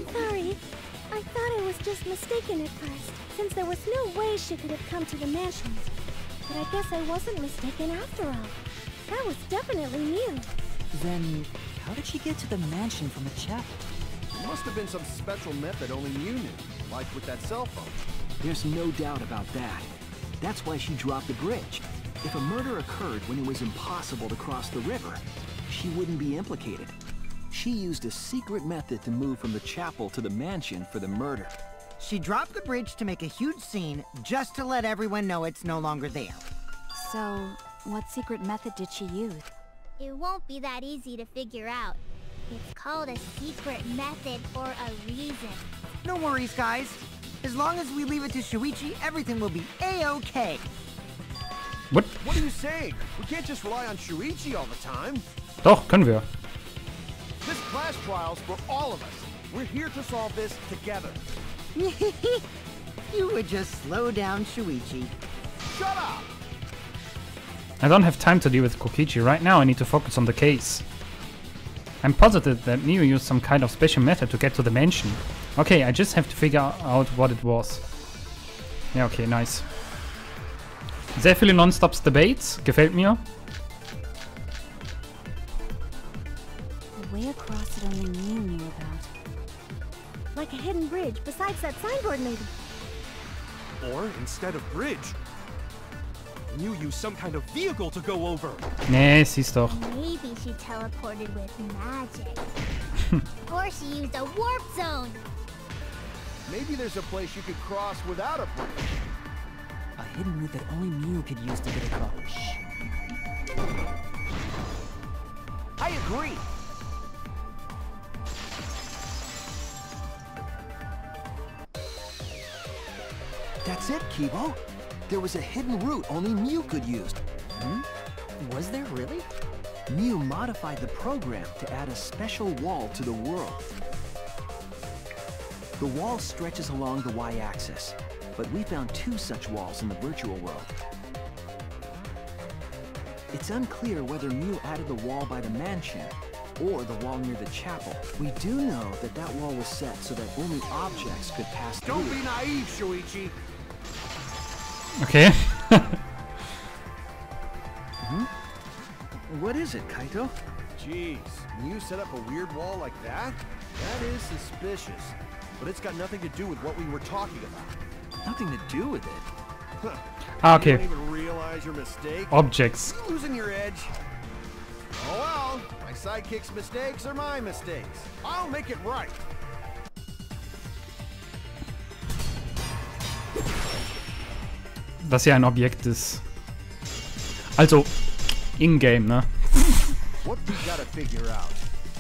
Sorry. I thought I was just mistaken at first, since there was no way she could have come to the mansions. But I guess I wasn't mistaken after all. That was definitely Mew. Then, how did she get to the mansion from the chapel? It must have been some special method only Mew knew, like with that cell phone. There's no doubt about that. That's why she dropped the bridge. If a murder occurred when it was impossible to cross the river, she wouldn't be implicated. She used a secret method to move from the chapel to the mansion for the murder. She dropped the bridge to make a huge scene, just to let everyone know it's no longer there. So, what secret method did she use? It won't be that easy to figure out. It's called a secret method for a reason. No worries, guys. As long as we leave it to Shuichi, everything will be A-okay. What? What are you saying? We can't just rely on Shuichi all the time. Doch, können wir. This class trial's for all of us. We're here to solve this together. You would just slow down Shuichi. Shut up! I don't have time to deal with Kokichi right now. I need to focus on the case. I'm positive that Mew used some kind of special method to get to the mansion. Okay, I just have to figure out what it was. Ja, okay, nice. Sehr viele Non-Stops Debates. Gefällt mir. The way across it only Mew knew about. Like a hidden bridge besides that signboard maybe. Or, instead of bridge, Mew used some kind of vehicle to go over. Nee, siehst doch. Maybe she teleported with magic. Or she used a warp zone. Maybe there's a place you could cross without a bridge. A hidden route that only Mew could use to get across. I agree. That's it, Kibo. There was a hidden route only Mew could use. Was there really? Mew modified the program to add a special wall to the world. The wall stretches along the y-axis, but we found 2 such walls in the virtual world. It's unclear whether Mew added the wall by the mansion or the wall near the chapel. We do know that that wall was set so that only objects could pass through. Don't be naive, Shuichi. Okay. What is it, Kaito? Jeez, Mew set up a weird wall like that? That is suspicious. But it's got nothing to do with what we were talking about. Nothing to do with it. Huh. Ah, You okay. don't even realize your mistake? Objects. You losing your edge? Oh well, my sidekick's mistakes are my mistakes. I'll make it right. Was ja ein Objekt ist. Also, in-game, ne? What we gotta figure out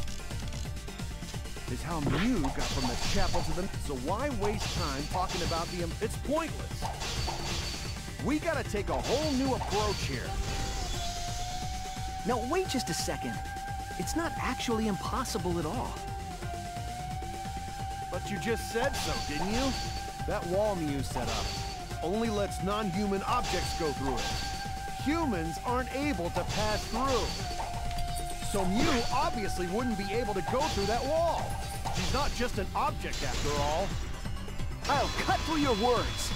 is how Mew got from the chapel to the... So why waste time talking about the... It's pointless. We gotta take a whole new approach here. Now wait just a second. It's not actually impossible at all. But you just said so, didn't you? That wall Mew set up only lets non-human objects go through it. Humans aren't able to pass through. So Mew obviously wouldn't be able to go through that wall. She's not just an object after all. I'll cut through your words.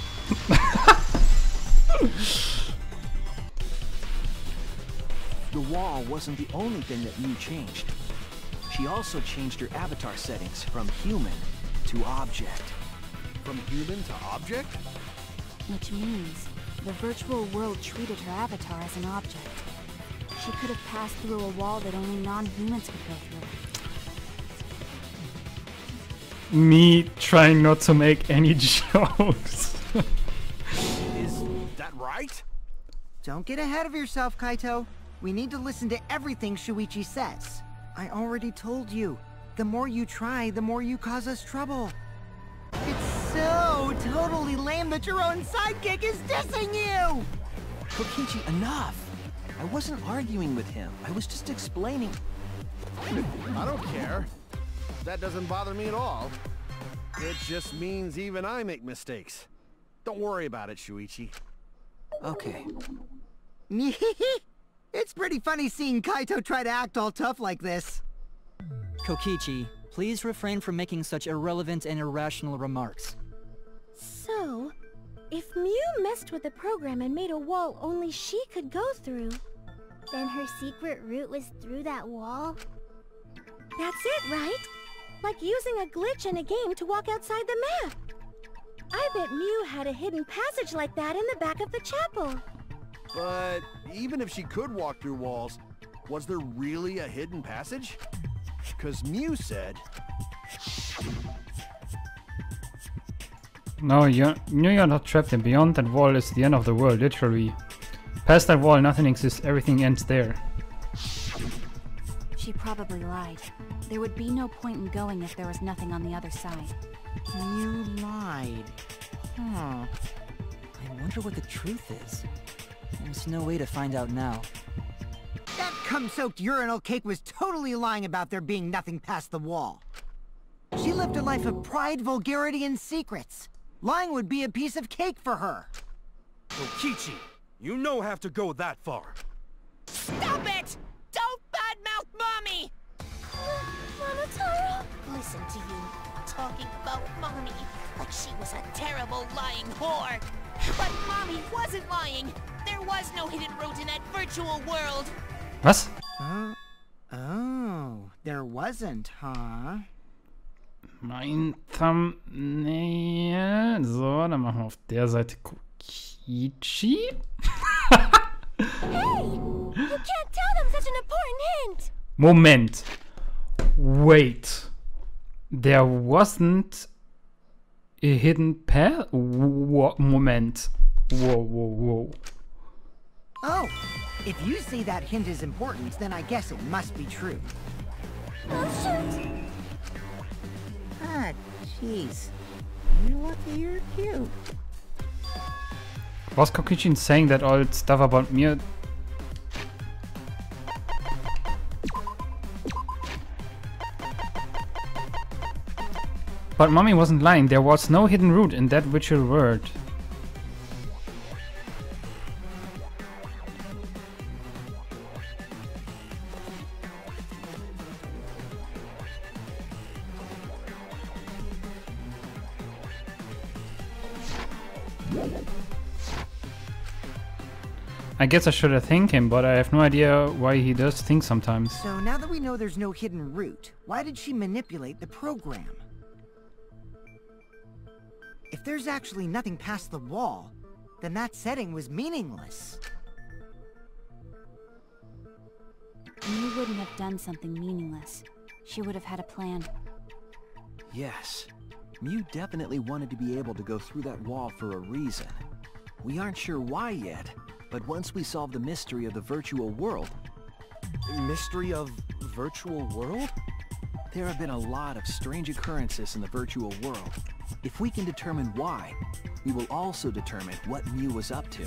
The wall wasn't the only thing that Mew changed. She also changed her avatar settings from human to object. From human to object? Which means the virtual world treated her avatar as an object. She could have passed through a wall that only non-humans could go through. Me trying not to make any jokes. Is that right? Don't get ahead of yourself, Kaito. We need to listen to everything Shuichi says. I already told you. The more you try, the more you cause us trouble. It's so totally lame that your own sidekick is dissing you! Kokichi, enough! I wasn't arguing with him. I was just explaining. I don't care. That doesn't bother me at all. It just means even I make mistakes. Don't worry about it, Shuichi. Okay. It's pretty funny seeing Kaito try to act all tough like this. Kokichi, Please refrain from making such irrelevant and irrational remarks. So, if Mew messed with the program and made a wall only she could go through... Then her secret route was through that wall? That's it, right? Like using a glitch in a game to walk outside the map. I bet Mew had a hidden passage like that in the back of the chapel. But even if she could walk through walls, was there really a hidden passage? Because Mew said... No, you're not trapped, and beyond that wall is the end of the world, literally. Past that wall, nothing exists, everything ends there. She probably lied. There would be no point in going if there was nothing on the other side. You lied. Huh. I wonder what the truth is. There's no way to find out now. That cum-soaked urinal cake was totally lying about there being nothing past the wall. She lived a life of pride, vulgarity, and secrets. Lying would be a piece of cake for her. Kokichi, you no have to go that far. Stop it! Don't badmouth Mommy! Monotaro? Listen to you, talking about Mommy like she was a terrible lying whore. But Mommy wasn't lying. There was no hidden route in that virtual world. Was? Oh, there wasn't, huh? Mein Thumbnail. So, dann machen wir auf der Seite Kokichi. Hey! You can't tell them such an important hint! Moment. Wait. There wasn't a hidden path? Moment. Whoa. Oh, if you say that hint is important, then I guess it must be true. Oh, shoot! Ah, jeez. You're lucky you're cute. Was Kokichi saying that all stuff about me? But Mommy wasn't lying. There was no hidden route in that virtual world. I guess I should have thanked him, but I have no idea why he does things sometimes. So now that we know there's no hidden route, why did she manipulate the program? If there's actually nothing past the wall, then that setting was meaningless. Mew wouldn't have done something meaningless. She would have had a plan. Yes. Mew definitely wanted to be able to go through that wall for a reason. We aren't sure why yet, but once we solve the mystery of the virtual world... Mystery of virtual world? There have been a lot of strange occurrences in the virtual world. If we can determine why, we will also determine what Mew was up to.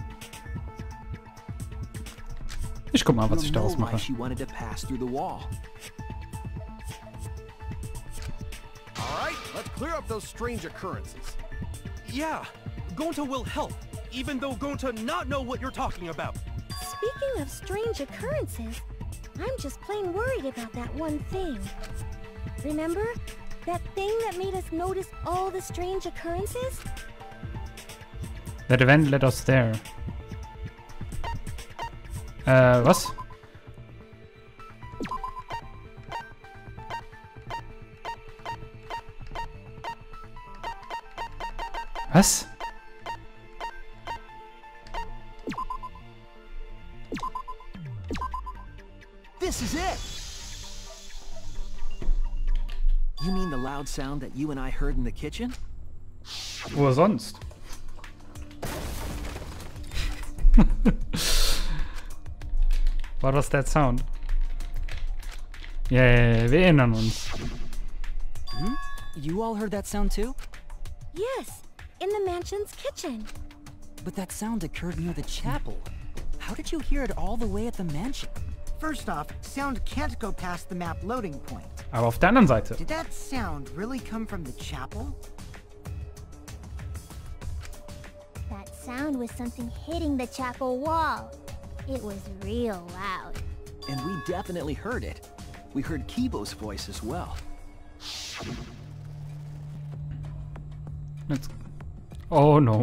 Ich guck mal, was ich We'll know daraus why mache. she wanted to pass through the wall. Alright, let's clear up those strange occurrences. Yeah, Gonta will help, even though Gonta not know what you're talking about. Speaking of strange occurrences, I'm just plain worried about that one thing. Remember? That thing that made us notice all the strange occurrences? That event led us there. Was? Was? This is it! You mean the loud sound that you and I heard in the kitchen? Wo sonst? What was that sound? Yeah, wir erinnern uns. Hmm? You all heard that sound too? Yes, in the mansion's kitchen. But that sound occurred near the chapel. How did you hear it all the way at the mansion? First off, sound can't go past the map loading point. Aber auf der anderen Seite. Did that sound really come from the chapel? That sound was something hitting the chapel wall. It was real loud. And we definitely heard it. We heard Kibo's voice as well. Jetzt. Oh no.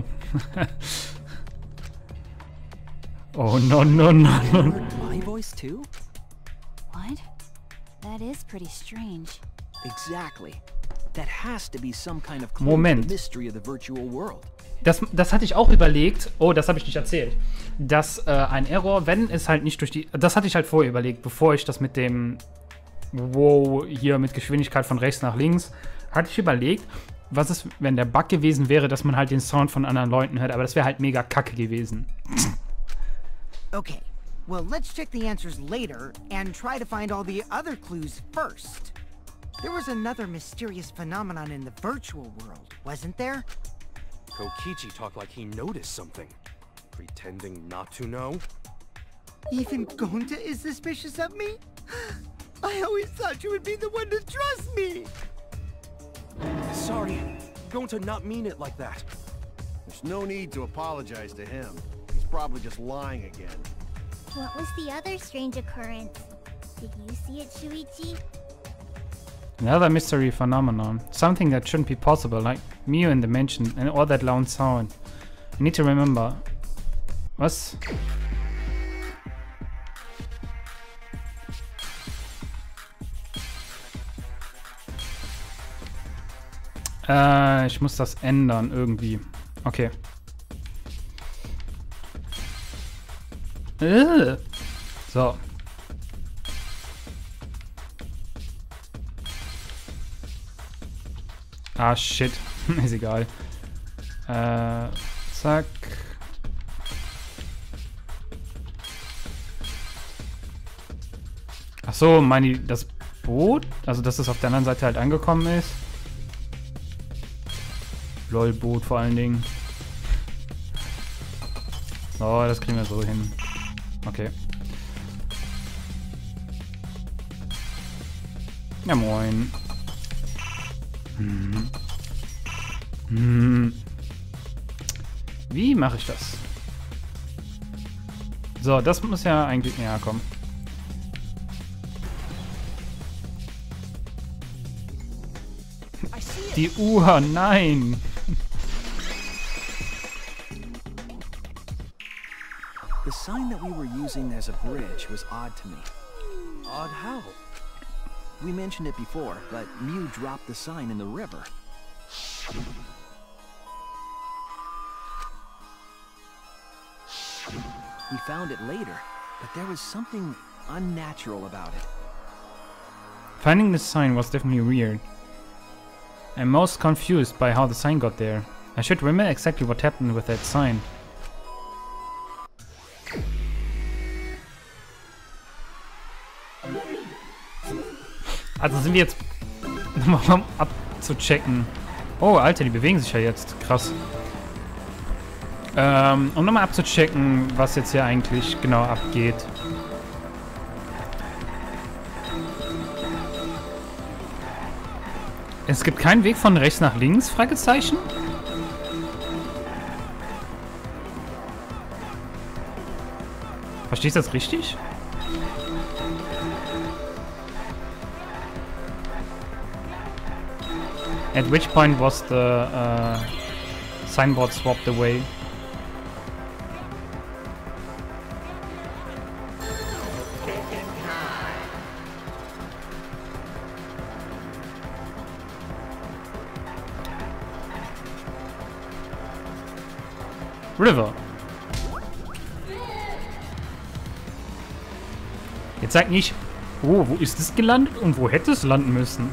Oh no, no, no, no. My voice too? What? That is pretty strange. Exactly. That has to be some kind of clue Moment. to the mystery of the virtual world. Das hatte ich auch überlegt. Oh, das habe ich nicht erzählt. Dass ein Error, wenn es halt nicht durch die... Das hatte ich halt vorher überlegt, bevor ich das mit dem... Wow, hier mit Geschwindigkeit von rechts nach links, hatte ich überlegt, was ist, wenn der Bug gewesen wäre, dass man halt den Sound von anderen Leuten hört. Aber das wäre halt mega kacke gewesen. Okay, well, let's check the answers later and try to find all the other clues first. There was another mysterious phenomenon in the virtual world, wasn't there? Kokichi talked like he noticed something. Pretending not to know? Even Gonta is suspicious of me? I always thought you would be the one to trust me! Sorry, going to not mean it like that. There's no need to apologize to him. He's probably just lying again. What was the other strange occurrence? Did you see it, Shuichi? Another mystery phenomenon. Something that shouldn't be possible, like Mio in the mansion and all that loud sound. You need to remember. Was? Ich muss das ändern irgendwie. Okay. So. Ah, shit. Ist egal. Zack. Ach so, meine ich das Boot? Also, dass es auf der anderen Seite halt angekommen ist? Lol, Boot vor allen Dingen. So, das kriegen wir so hin. Okay. Ja, moin. Wie mache ich das? So, das muss ja eigentlich... Ja, komm. Die Uhr, nein! The sign that we were using as a bridge was odd to me. Odd how? We mentioned it before, but Mew dropped the sign in the river. We found it later, but there was something unnatural about it. Finding the sign was definitely weird. I'm most confused by how the sign got there. I should remember exactly what happened with that sign. Also sind wir jetzt nochmal abzuchecken. Oh, Alter, die bewegen sich ja jetzt. Krass. Um nochmal abzuchecken, was jetzt hier eigentlich genau abgeht. Es gibt keinen Weg von rechts nach links? Fragezeichen? Verstehst du das richtig? At which point was the signboard swapped away? River. Jetzt sag nicht, oh, wo ist es gelandet und wo hätte es landen müssen?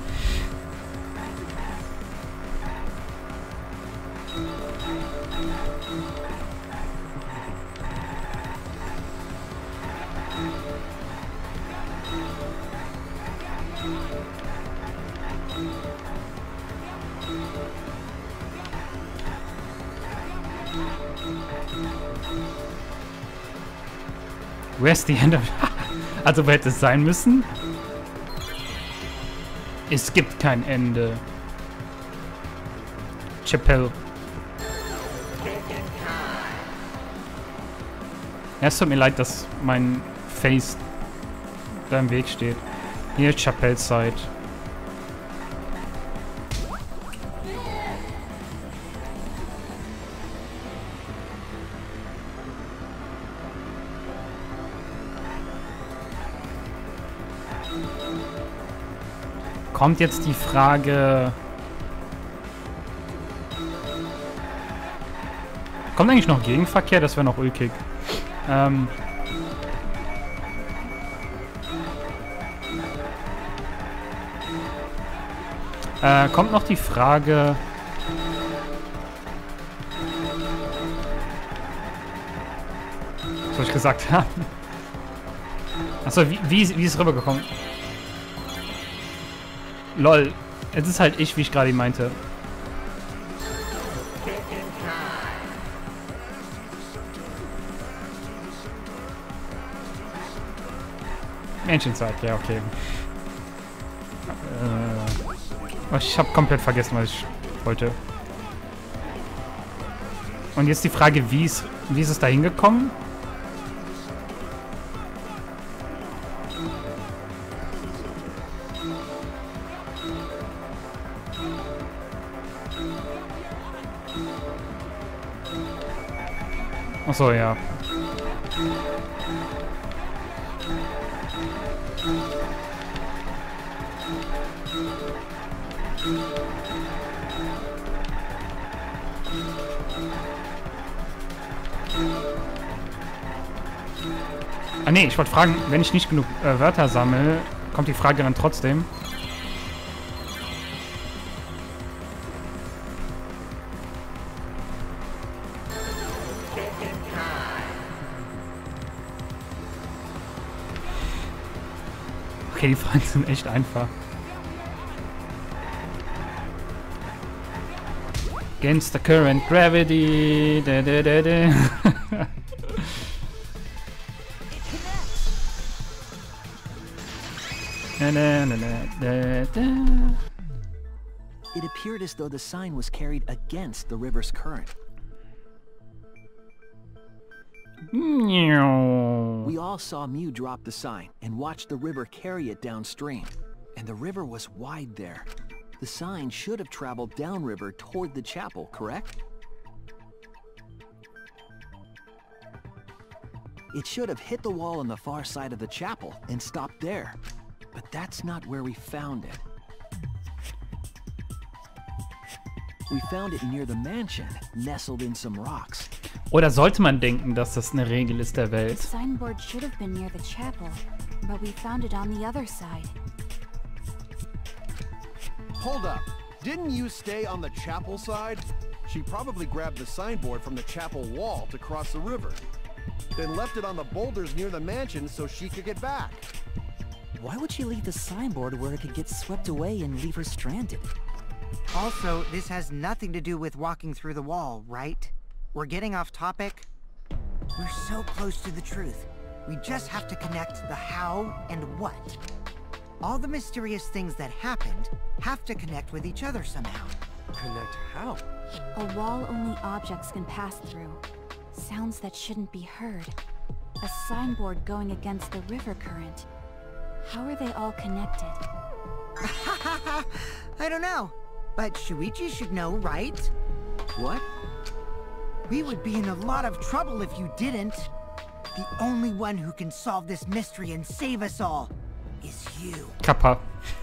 Where's the end of... Also, wo hätte es sein müssen? Es gibt kein Ende. Chapelle. Ja, es tut mir leid, dass mein Face da im Weg steht. Hier, Chapelle Side. kommt jetzt die Frage... Kommt eigentlich noch Gegenverkehr? Das wäre noch ulkig. Kommt noch die Frage... Was soll ich gesagt haben? Achso, wie ist es rübergekommen? Lol, es ist halt ich, wie ich gerade meinte. Menschenzeit, ja, okay. Ich habe komplett vergessen, was ich wollte. Und jetzt die Frage, wie ist es da hingekommen? Achso, ja. Ah nee, ich wollte fragen, wenn ich nicht genug Wörter sammle, kommt die Frage dann trotzdem. Okay, die Fragen sind echt einfach. Against the current gravity. Da, da, da, da. It appeared as though the sign was carried against the river's current. We all saw Mew drop the sign and watched the river carry it downstream. And the river was wide there. The sign should have traveled downriver toward the chapel, correct? It should have hit the wall on the far side of the chapel and stopped there. But that's not where we found it. We found it near the mansion, nestled in some rocks. Oder sollte man denken, dass das eine Regel ist der Welt? The signboard should have been near the chapel, but we found it on the other side. Hold up. Didn't you stay on the chapel side? She probably grabbed the signboard from the chapel wall to cross the river. Then left it on the boulders near the mansion so she could get back. Why would she leave the signboard where it could get swept away and leave her stranded? Also, this has nothing to do with walking through the wall, right? We're getting off topic. We're so close to the truth. We just have to connect the how and what. All the mysterious things that happened have to connect with each other somehow. Connect how? A wall only objects can pass through. Sounds that shouldn't be heard. A signboard going against the river current. How are they all connected? I don't know. But Shuichi should know, right? What? We would be in a lot of trouble if you didn't. The only one who can solve this mystery and save us all is you. Kappa.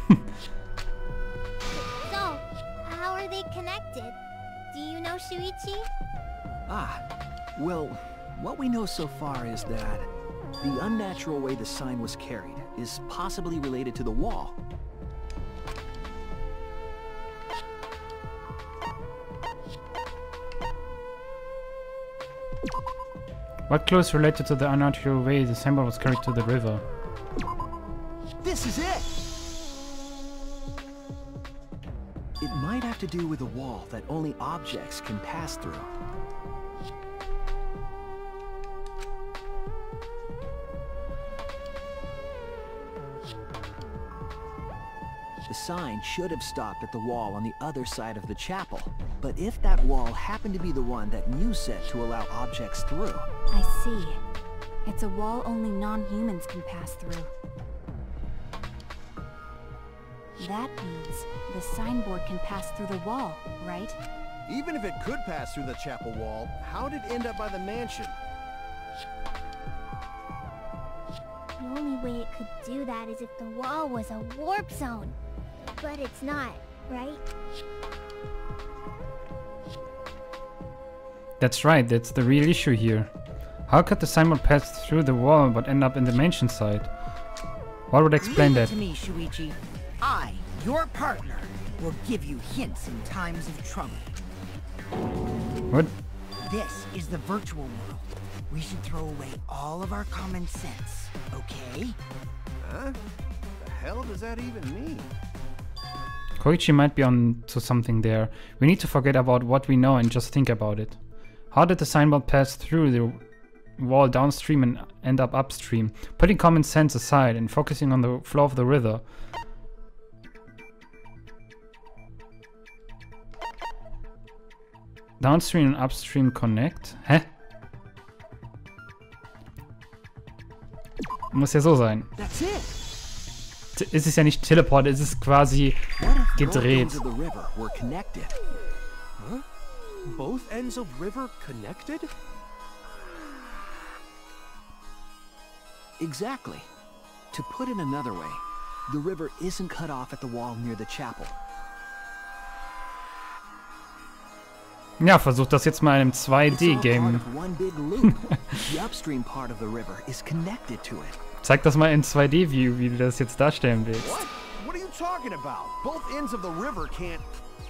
So, how are they connected? Do you know Shuichi? Well, what we know so far is that the unnatural way the sign was carried is possibly related to the wall. What clue is related to the unnatural way the symbol was carried to the river? This is it! It might have to do with a wall that only objects can pass through. The sign should have stopped at the wall on the other side of the chapel. But if that wall happened to be the one that Mew set to allow objects through... I see. It's a wall only non-humans can pass through. That means the signboard can pass through the wall, right? Even if it could pass through the chapel wall, how did it end up by the mansion? The only way it could do that is if the wall was a warp zone. But it's not, right? That's right, that's the real issue here. How could the signboard pass through the wall but end up in the mansion side? What would explain Leave it that? to me, Shuichi. I, your partner, will give you hints in times of trouble. What? This is the virtual world. We should throw away all of our common sense, okay? Huh? The hell does that even mean? Koichi might be on to something there. We need to forget about what we know and just think about it. How did the signboard pass through the wall downstream and end up upstream? Putting common sense aside and focusing on the flow of the river. Downstream und upstream connect? Hä? Muss ja so sein. That's it. Es ist ja nicht Teleport, es ist quasi gedreht. Both ends of the river were connected. Huh? Both ends of river connected? Exactly. To put it another way, the river isn't cut off at the wall near the chapel. Ja, versuch das jetzt mal in einem 2D-Game. One big loop. The upstream part of the river is connected to it. Zeig das mal in 2D-View, wie du das jetzt darstellen willst. What? What are you talking about? Both ends of the river can't...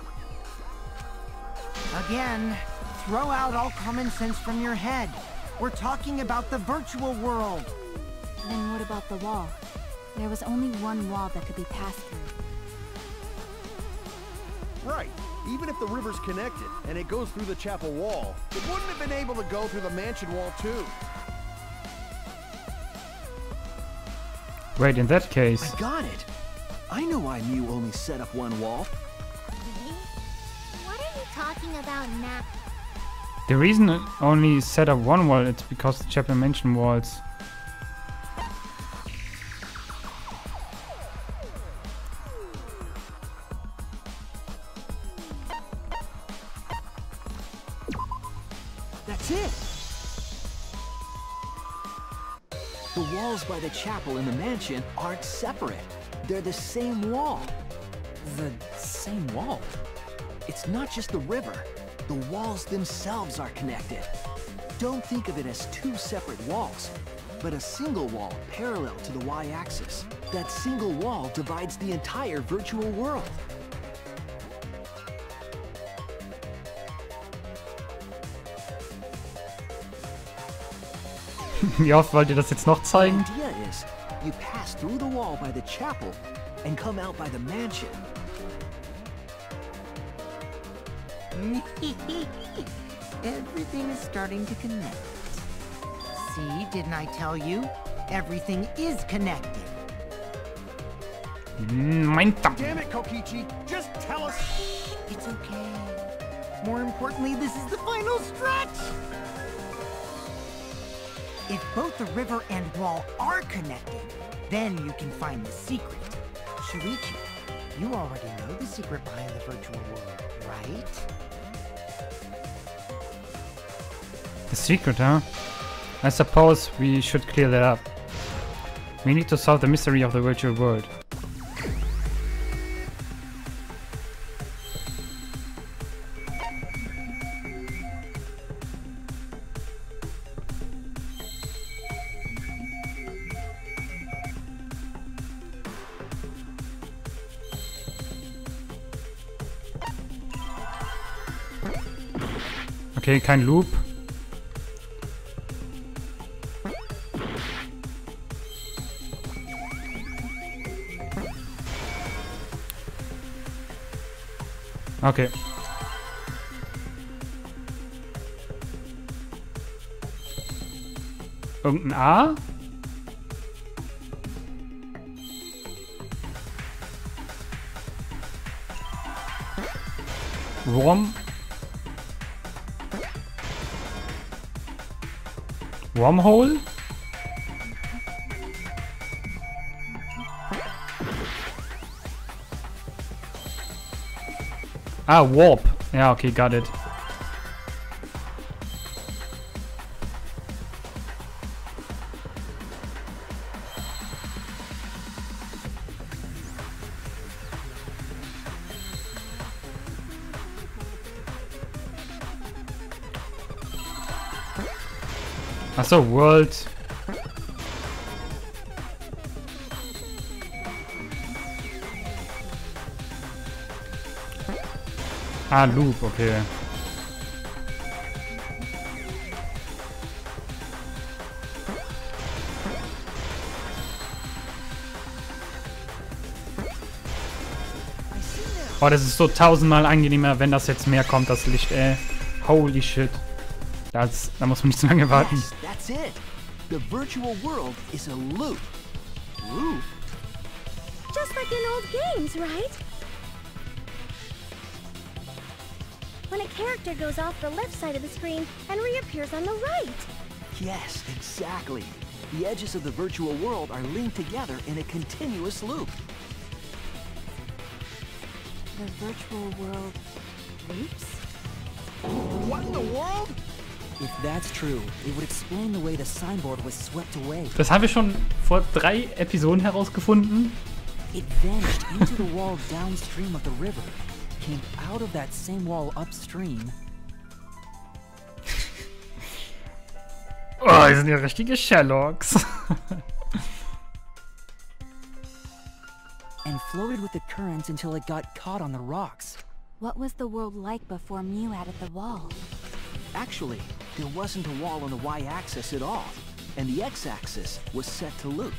Again, throw out all common sense from your head. We're talking about the virtual world. Then what about the wall? There was only one wall that could be passed through. Right. Even if the river's connected and it goes through the chapel wall, it wouldn't have been able to go through the mansion wall too. Wait, in that case... I got it. I know why Mew only set up one wall. Really? What are you talking about now? The reason it only set up one wall is because the chapel mansion walls... That's it. The walls by the chapel and the mansion aren't separate. They're the same wall. The same wall? It's not just the river. The walls themselves are connected. Don't think of it as two separate walls, but a single wall parallel to the y-axis. That single wall divides the entire virtual world. Wie oft wollt ihr das jetzt noch The zeigen? idea is, you pass through the wall by the chapel and come out by the mansion. Everything is starting to connect. See, didn't I tell you? Everything is connected. Mein Damm. Damn it, Kokichi! Just tell us... It's okay. More importantly, this is the final stretch! If both the river and wall are connected, then you can find the secret. Shuichi, you already know the secret behind the virtual world, right? The secret, huh? I suppose we should clear that up. We need to solve the mystery of the virtual world. Okay, kein Loop. Okay. Irgendein A? Wormhole? Ah, Warp. Ja, okay, got it. Achso, World. Ah, Loop, okay. Oh, das ist so 1000-mal angenehmer, wenn das jetzt mehr kommt, das Licht, ey. Holy shit. Da muss man nicht zu lange warten. Yes, that's it. The virtual world is a loop. Loop? Just like in old games, right? When a character goes off the left side of the screen and reappears on the right. Yes, exactly. The edges of the virtual world are linked together in a continuous loop. The virtual world loops? What in the world? If that's true, it would explain the way the signboard was swept away. Das haben wir schon vor 3 Episoden herausgefunden. It vanished into the wall downstream of the river, came out of that same wall upstream. Oh, die sind ja richtige Sherlocks. And floated with the current until it got caught on the rocks. What was the world like before Mew added the wall? Actually, there wasn't a wall on the y-axis at all, and the x-axis was set to loop.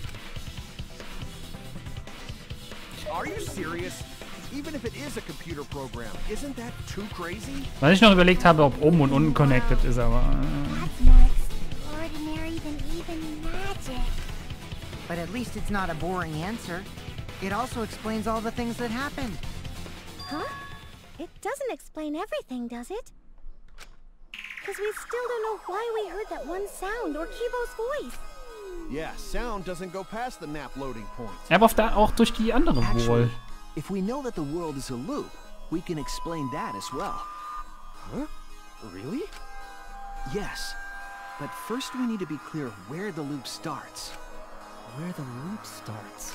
Are you serious? Even if it is a computer program, isn't that too crazy? Was ich noch überlegt habe, ob oben und unten connected ist, aber... That's more extraordinary than even magic. But at least it's not a boring answer. It also explains all the things that happened. Huh? It doesn't explain everything, does it? Because we still don't know why we heard that one sound or Kibo's voice. Yeah, sound doesn't go past the map loading point. Aber auch durch die andere Wall. Actually, if we know that the world is a loop, we can explain that as well. Huh? Really? Yes. But first we need to be clear where the loop starts. Where the loop starts.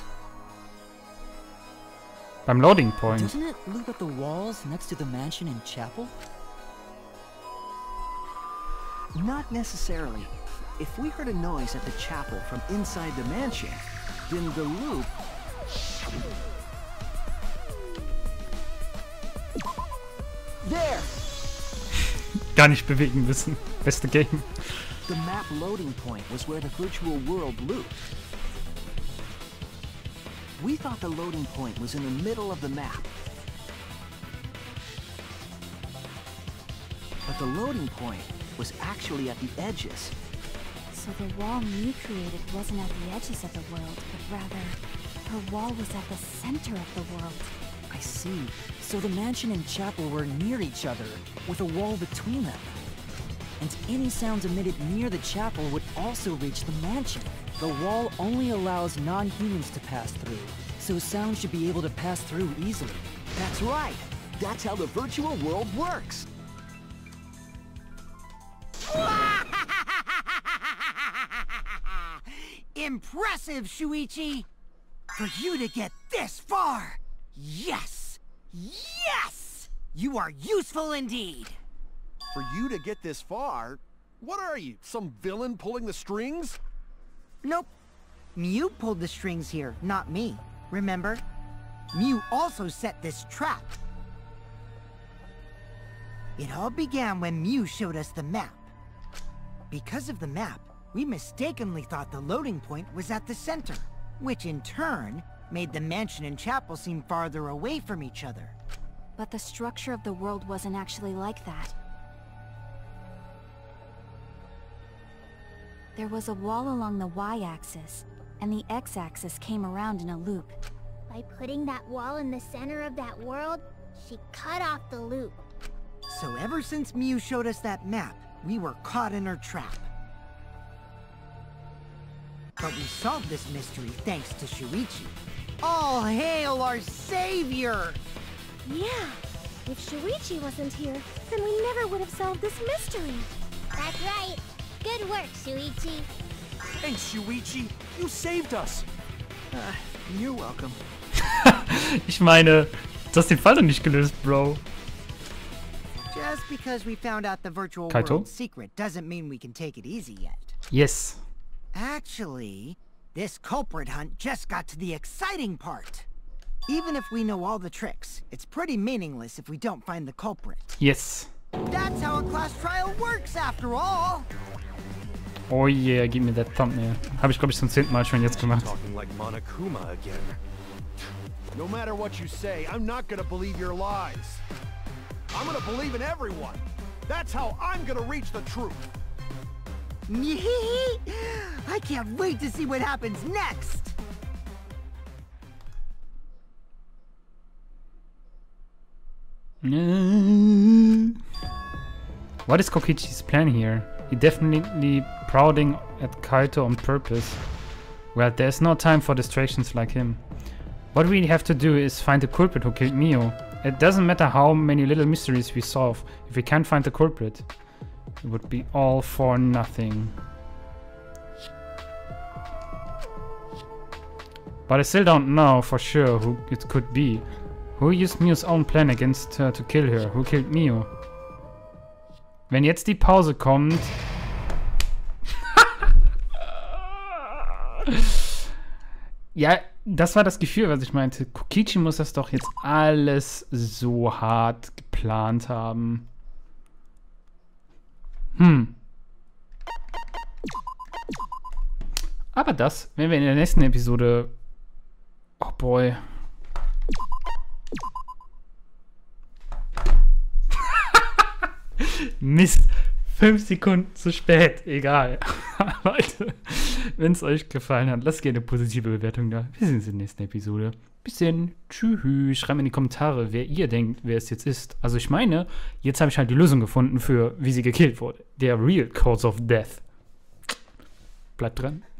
Beim Loading Point. Doesn't it loop at the walls next to the mansion and chapel? Not necessarily. If we heard a noise at the chapel from inside the mansion, then the loop... There! Gar nicht bewegen müssen. Beste Game. The map loading point was where the virtual world looped. We thought the loading point was in the middle of the map. But the loading point was actually at the edges. So the wall Mew created wasn't at the edges of the world, but rather, her wall was at the center of the world. I see. So the mansion and chapel were near each other, with a wall between them. And any sounds emitted near the chapel would also reach the mansion. The wall only allows non-humans to pass through, so sound should be able to pass through easily. That's right. That's how the virtual world works. Impressive, Shuichi! For you to get this far! Yes! Yes! You are useful indeed! For you to get this far? What are you, some villain pulling the strings? Nope. Mew pulled the strings here, not me. Remember? Mew also set this trap. It all began when Mew showed us the map. Because of the map, we mistakenly thought the loading point was at the center, which in turn made the mansion and chapel seem farther away from each other. But the structure of the world wasn't actually like that. There was a wall along the y-axis, and the x-axis came around in a loop. By putting that wall in the center of that world, she cut off the loop. So ever since Mew showed us that map, we were caught in her trap. But we solved this mystery thanks to Shuichi. All hail our savior! Yeah, if Shuichi wasn't here, then we never would have solved this mystery. That's right. Good work, Shuichi. Thanks, Shuichi. You saved us. You're welcome. Ich meine, du hast den Fall doch nicht gelöst, Bro. Just because we found out the virtual Kaito? world's secret doesn't mean we can take it easy yet. Yes. Actually, this culprit hunt just got to the exciting part. Even if we know all the tricks, it's pretty meaningless if we don't find the culprit. Yes. That's how a class trial works after all. Oh yeah, gib mir das Thumbnail. Habe ich, glaube ich, zum 10. Mal schon jetzt gemacht. Talking like Monokuma again. No matter what you say, I'm not gonna believe your lies. I'm gonna believe in everyone. That's how I'm gonna reach the truth. I can't wait to see what happens next. What is Kokichi's plan here? He definitely prodding at Kaito on purpose. Well, there's no time for distractions like him. What we have to do is find the culprit who killed Mio. It doesn't matter how many little mysteries we solve. If we can't find the culprit, it would be all for nothing. But I still don't know for sure who it could be. Who used Mio's own plan against her to kill her? Who killed Mio? Wenn jetzt die Pause kommt... Ja, das war das Gefühl, was ich meinte. Kokichi muss das doch jetzt alles so hart geplant haben. Aber das werden wir in der nächsten Episode... Oh boy. Mist. 5 Sekunden zu spät. Egal. Leute, wenn es euch gefallen hat, lasst gerne eine positive Bewertung da. Wir sehen uns in der nächsten Episode. Bis dann. Tschüss. Schreibt mir in die Kommentare, wer ihr denkt, wer es jetzt ist. Also ich meine, jetzt habe ich halt die Lösung gefunden für, wie sie gekillt wurde. Der Real Cause of Death. Bleibt dran.